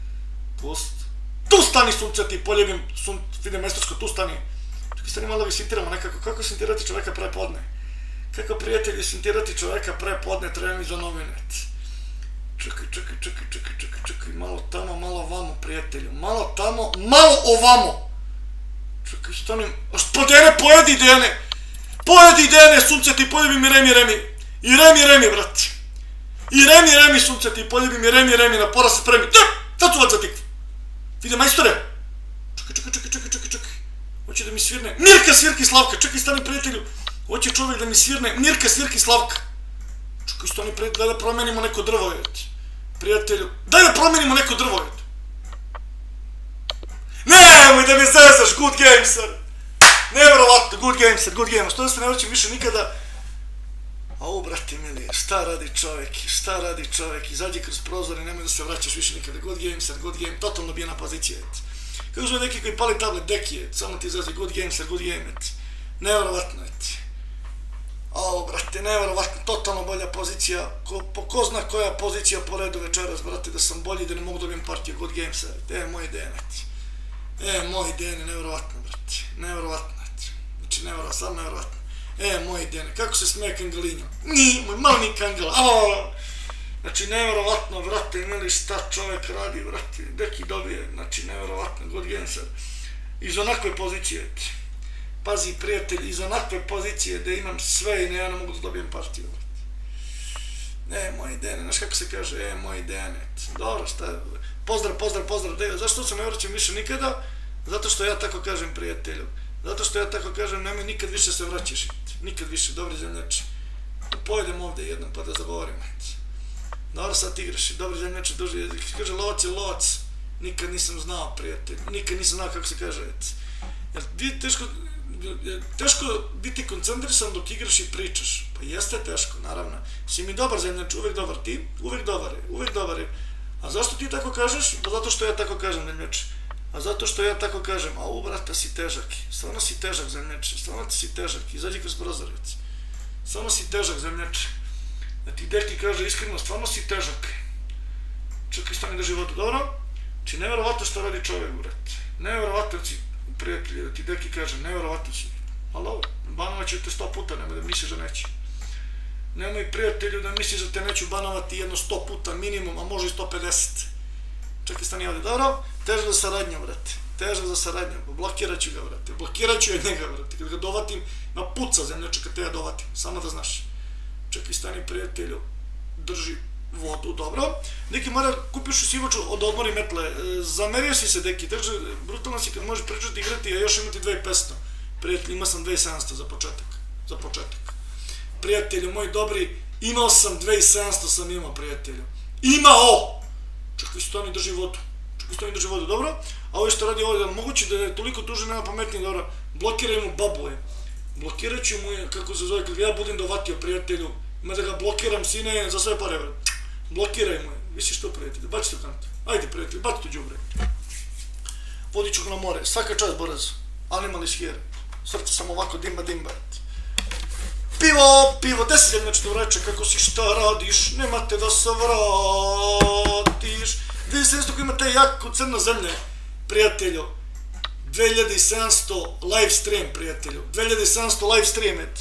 Speaker 1: Pust. Tu stani, sunce, ti poljubim, sun, Fide majstorsko, tu stani. Čekaj, stani malo da bi svintiramo nekako, kako svintirati čoveka pre podne? Kako, prijatelji, svintirati čoveka pre podne, treba mi za novinet. Čekaj, čekaj, čekaj, čekaj, čekaj, čekaj, malo tamo, malo ovamo, prijatelju, malo tamo, malo ovamo. Čekaj, stanem, pa Dejane, pojedi Dejane, pojedi Dejane, sunce ti poljubi mi Remi, Remi, i Remi, Remi, brat, i Remi, Remi, sunce ti poljubi mi Remi, Remi, na pora se spremi, da, sad ću vas zatikti. Fide majstore, čekaj, čekaj, čekaj, čekaj, čekaj, čekaj, hoće da mi svirne, Mirka, Svirki, Slavka, čekaj, stani, prijatelju, hoće čovjek da mi svirne, Mirka, Svirki, Slavka. Čekaj, stani, prijatelju, daj da promenimo neko drvo, prijatelju, daj da promenimo neko drvo, nemoj da me zezaš, Good Gameser! Nevjerovatno, Good Gameser, Good Gameser, što da se ne vraćam više nikada. Au, brate mili, šta radi čovjek, šta radi čovjek, izađi kroz prozor i nemoj da se vraćaš više nikada. Good Gameser, Good Game, totalno bijena pozicija. Kako zove neki koji pali tablet, Deki, samo ti izađi, Good Gameser, Good Game, nevjerovatno. Au, brate, nevjerovatno, totalno bolja pozicija, po ko zna koja pozicija po redu večeras, brate, da sam bolji, da ne mogu dobijem partiju Good Gameser, e, moj denet. E, moj Dene, nevjerovatno, brate, nevjerovatno, znači, nevjerovatno, sad nevjerovatno. E, moj Dene, kako se smeje Kangalinjo? Ni, moj malni Kangala, aaa, Znači, nevjerovatno, vrate, mili, šta čovjek radi, vrate, deki dobije, znači, nevjerovatno, God Gameser. Iz onakve pozicije, pazi, prijatelj, iz onakve pozicije da imam sve i ne, ja ne mogu da dobijem partiju, vrate. E, moj Dene, znaš kako se kaže, e, moj Dene, dobro, šta je, pozdrav, pozdrav, pozdrav, Dene, zašto se ne vraćam više nikada? Zato što ja tako kažem prijatelju, zato što ja tako kažem, nemoj nikad više se vraćaš, nikad više, dobri zemljači, pojedem ovdje jednom pa da zagovorim, dobro sad igraš, dobri zemljači, duži jezik, kaže lovac je lovac, nikad nisam znao prijatelj, nikad nisam znao kako se kaže, jer teško, teško biti koncentrisan dok igraš i pričaš, pa jeste teško, naravno, si mi dobar zemljač, uvek dobar ti, uvek dobar je, uvek dobar je, a zašto ti tako kažeš? Pa zato što ja tako kažem zemljač, a zato što ja tako kažem, a u brata si težak, stvarno si težak zemljač, stvarno ti si težak, izađi kroz prozorec, stvarno si težak zemljač, da ti deki kaže iskreno, stvarno si težak, čekaj stani da životu, dobro? Či nevjerovatno što radi čovjek, brat, nevjerovatno si prijatelji, da ti deki kaže, nevjerovatno si, ali ovo, banovat ću te sto puta, nemoj da misliš da neće. Nemoj prijatelju da misliš da te neću banovati jedno sto puta minimum, a može i sto pedeset. Čekaj, stani ovdje, dobro? Težak za saradnju, brate, težak za saradnju, blokirat ću ga, brate, blokirat ću je njega, brate, kad ga dovatim, na puca zemljače kad te ja dovatim, samo da znaš. Čekaj, stani prijatelju, drži vodu, dobro. Neki mora, kupiš u sivaču od odmori metle, zamerio si se, deki, takže brutalno si kad možeš pričati igrati, a još imati dve hiljade petsto. Prijatelji, imao sam dve hiljade sedamsto za početak, za početak. Prijatelju, moji dobri, imao sam dve hiljade sedamsto sam imao, prijatelju. Imao! Čekaj, stani, drži vodu. Čekaj, stani, drži vodu, dobro? A ovo što radi ovdje, moguće da je toliko tužen, nema pametnije, dobro? Blokiraj mu babuje. Blokirat ću mu, kako se zove, kad ja budem dovatio, prijatelju, ima da ga blokiram, sine, za sve pare, vrat. Blokiraj mu, misliš to, prijatelju, baci to kantu. Ajde, prijatelju, baci to džubre. Vodit ću ga na more, svaka čast, Boraz. Animal is here. Srce sam ovako, dimba, dimba. Pivo, pivo, gde si zemljač to reče, kako si, šta radiš, nemate da se vratiš. dve hiljade sedamsto koji imate jako crna zemlje, prijatelju. dve hiljade sedamsto live stream, prijatelju. dve hiljade sedamsto live stream, et.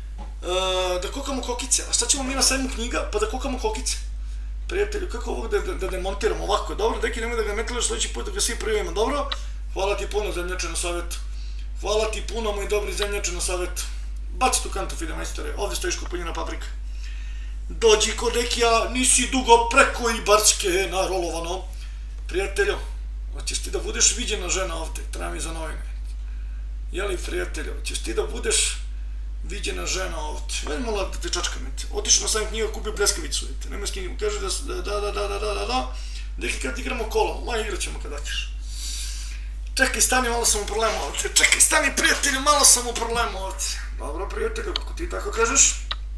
Speaker 1: Da kukamo kokice, a šta ćemo mi na sajmu knjiga, pa da kukamo kokice. Prijatelju, kako ovog da demontiramo ovako, dobro, deki nemoj da ga metlaš sljedeći put da ga svi prijavimo, dobro? Hvala ti puno, zemljače, na savjetu. Hvala ti puno, moji dobri zemljače, na savjetu. Baci tu kantu, fide majstore, ovdje stojiš kupunjena paprika. Dođi kod dekija, nisi dugo preko i barčke narolovano. Prijatelju, hoćeš ti da budeš viđena žena ovdje, treba mi za novine. Jeli, prijatelju, hoćeš ti da budeš viđena žena ovdje. Vedi malo da te čačkam, otišao na sajam knjiga, kupio pljeskavicu, nemoj s knjigom, kaže da, da, da, da, da, da, da, da, deki kad igramo kolo, ma igrat ćemo kad daćeš. Čekaj, stani, malo sam u problemu ovdje, čekaj, stani, prijatelju, malo sam u problemu ovdje. Dobro, prijatelju, ako ti tako kažeš,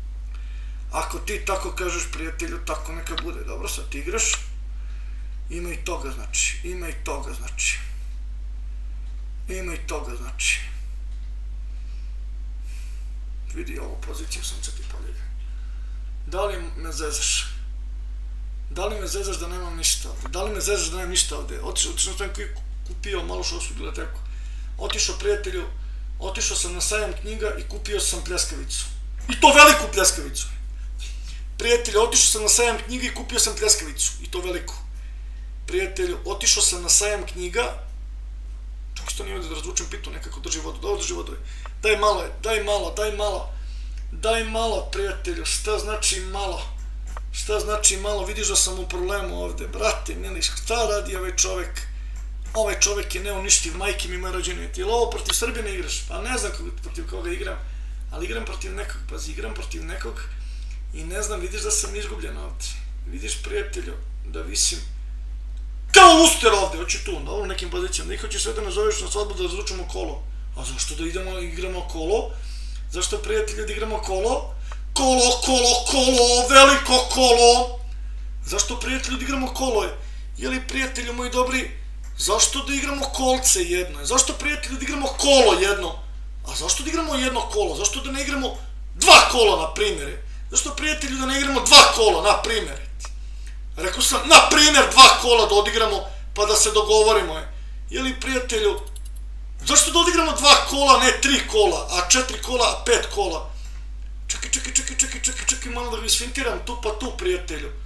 Speaker 1: ako ti tako kažeš, prijatelju, tako neka bude, dobro, sad ti igraš, ima i toga, znači, ima i toga, znači, ima i toga, znači. Vidi ovu poziciju, sam se ti palio. Da li me zezaš? Da li me zezaš da nemam ništa ovdje? Da li me zezaš da nemam ništa ovdje? Otišao sam tam koji kupio malo šosu biblioteku. Otišao, prijatelju, otišao sam na sajam knjiga i kupio sam pljeskavicu. I to veliku pljeskavicu. Prijatelju, otišao sam na sajam knjiga i kupio sam pljeskavicu. I to veliku. Prijatelju, otišao sam na sajam knjiga. Čak isto nije ovdje da razvučem pitu, nekako drži vodu. Dobro, drži vodu. Daj malo, daj malo, daj malo. Daj malo, prijatelju, šta znači malo? Šta znači malo? Vidiš da sam u problemu ovdje. Brate, mili, šta radi ovaj čovjek? Ovaj čovjek je neuništiv, majke mi ima rođenje. Jel ovo protiv Srbije ne igraš? Pa ne znam protiv koga igram, ali igram protiv nekog, pazi, igram protiv nekog i ne znam, vidiš da sam izgubljen ovdje. Vidiš, prijatelju, da visim kao luster ovdje, hoću tu, na ovom nekim pozicijama. Niko će sve da nazoveš na svadbu da razlučimo kolo. A zašto da idemo, igramo kolo? Zašto, prijatelji, da igramo kolo? Kolo, kolo, kolo, veliko kolo! Zašto, prijatelji, da igramo kolo? Jeli, prijatelji moji dobri, zašto da igramo kolce jedno? Zašto, prijatelji, da igramo kolo jedno? A zašto da igramo jedno kolo? Zašto da ne igramo dva kola, na primjer? Zašto, prijatelji, da ne igramo dva kola, na primjer? Rekao sam, na primjer, dva kola da odigramo, pa da se dogovorimo. Jeli, prijatelju, zašto da odigramo dva kola, ne tri kola, a četiri kola, a pet kola? Čekaj, čekaj, čekaj, čekaj, čekaj, čekaj, malo da ga isfintiram tu pa tu, prijatelju.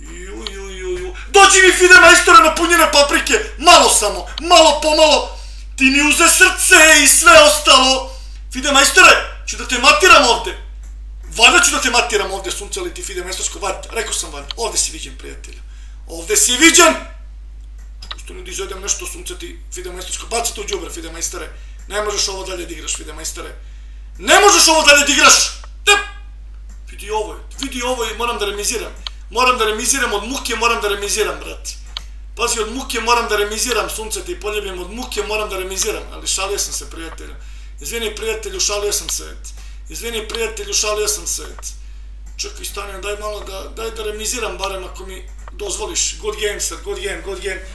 Speaker 1: Ju, ju, ju, ju. Dođi mi Fide majstore napunjene paprike, malo samo, malo pomalo. Ti mi uze srce i sve ostalo. Fide majstore, ću da te matiram ovde. Valjda ću da te matiram ovde, sunce li ti Fide majstorsko, valjda, rekao sam valjda, ovde si viđen, prijatelju. Ovde si viđen! Pusto ne da izvedem nešto, sunce ti Fide majstorsko, baci to u đubre, Fide majstore. Ne možeš ovo dalje da igraš, Fide majstore. Ne možeš ovo dalje da igraš! Tep! Vidi ovo, vidi ovo i moram da remiziram. Moram da remiziram od muke, moram da remiziram, brat. Pazi, od muke moram da remiziram, sunce ti poljubim, od muke moram da remiziram, ali šalio sam se, prijatelju. Izvini, prijatelju, šalio sam se. Izvini, prijatelju, šalio sam se. Čekaj, Stanijan, daj malo da, daj da remiziram, barem ako mi dozvoliš. Good game, sir, good game, good game.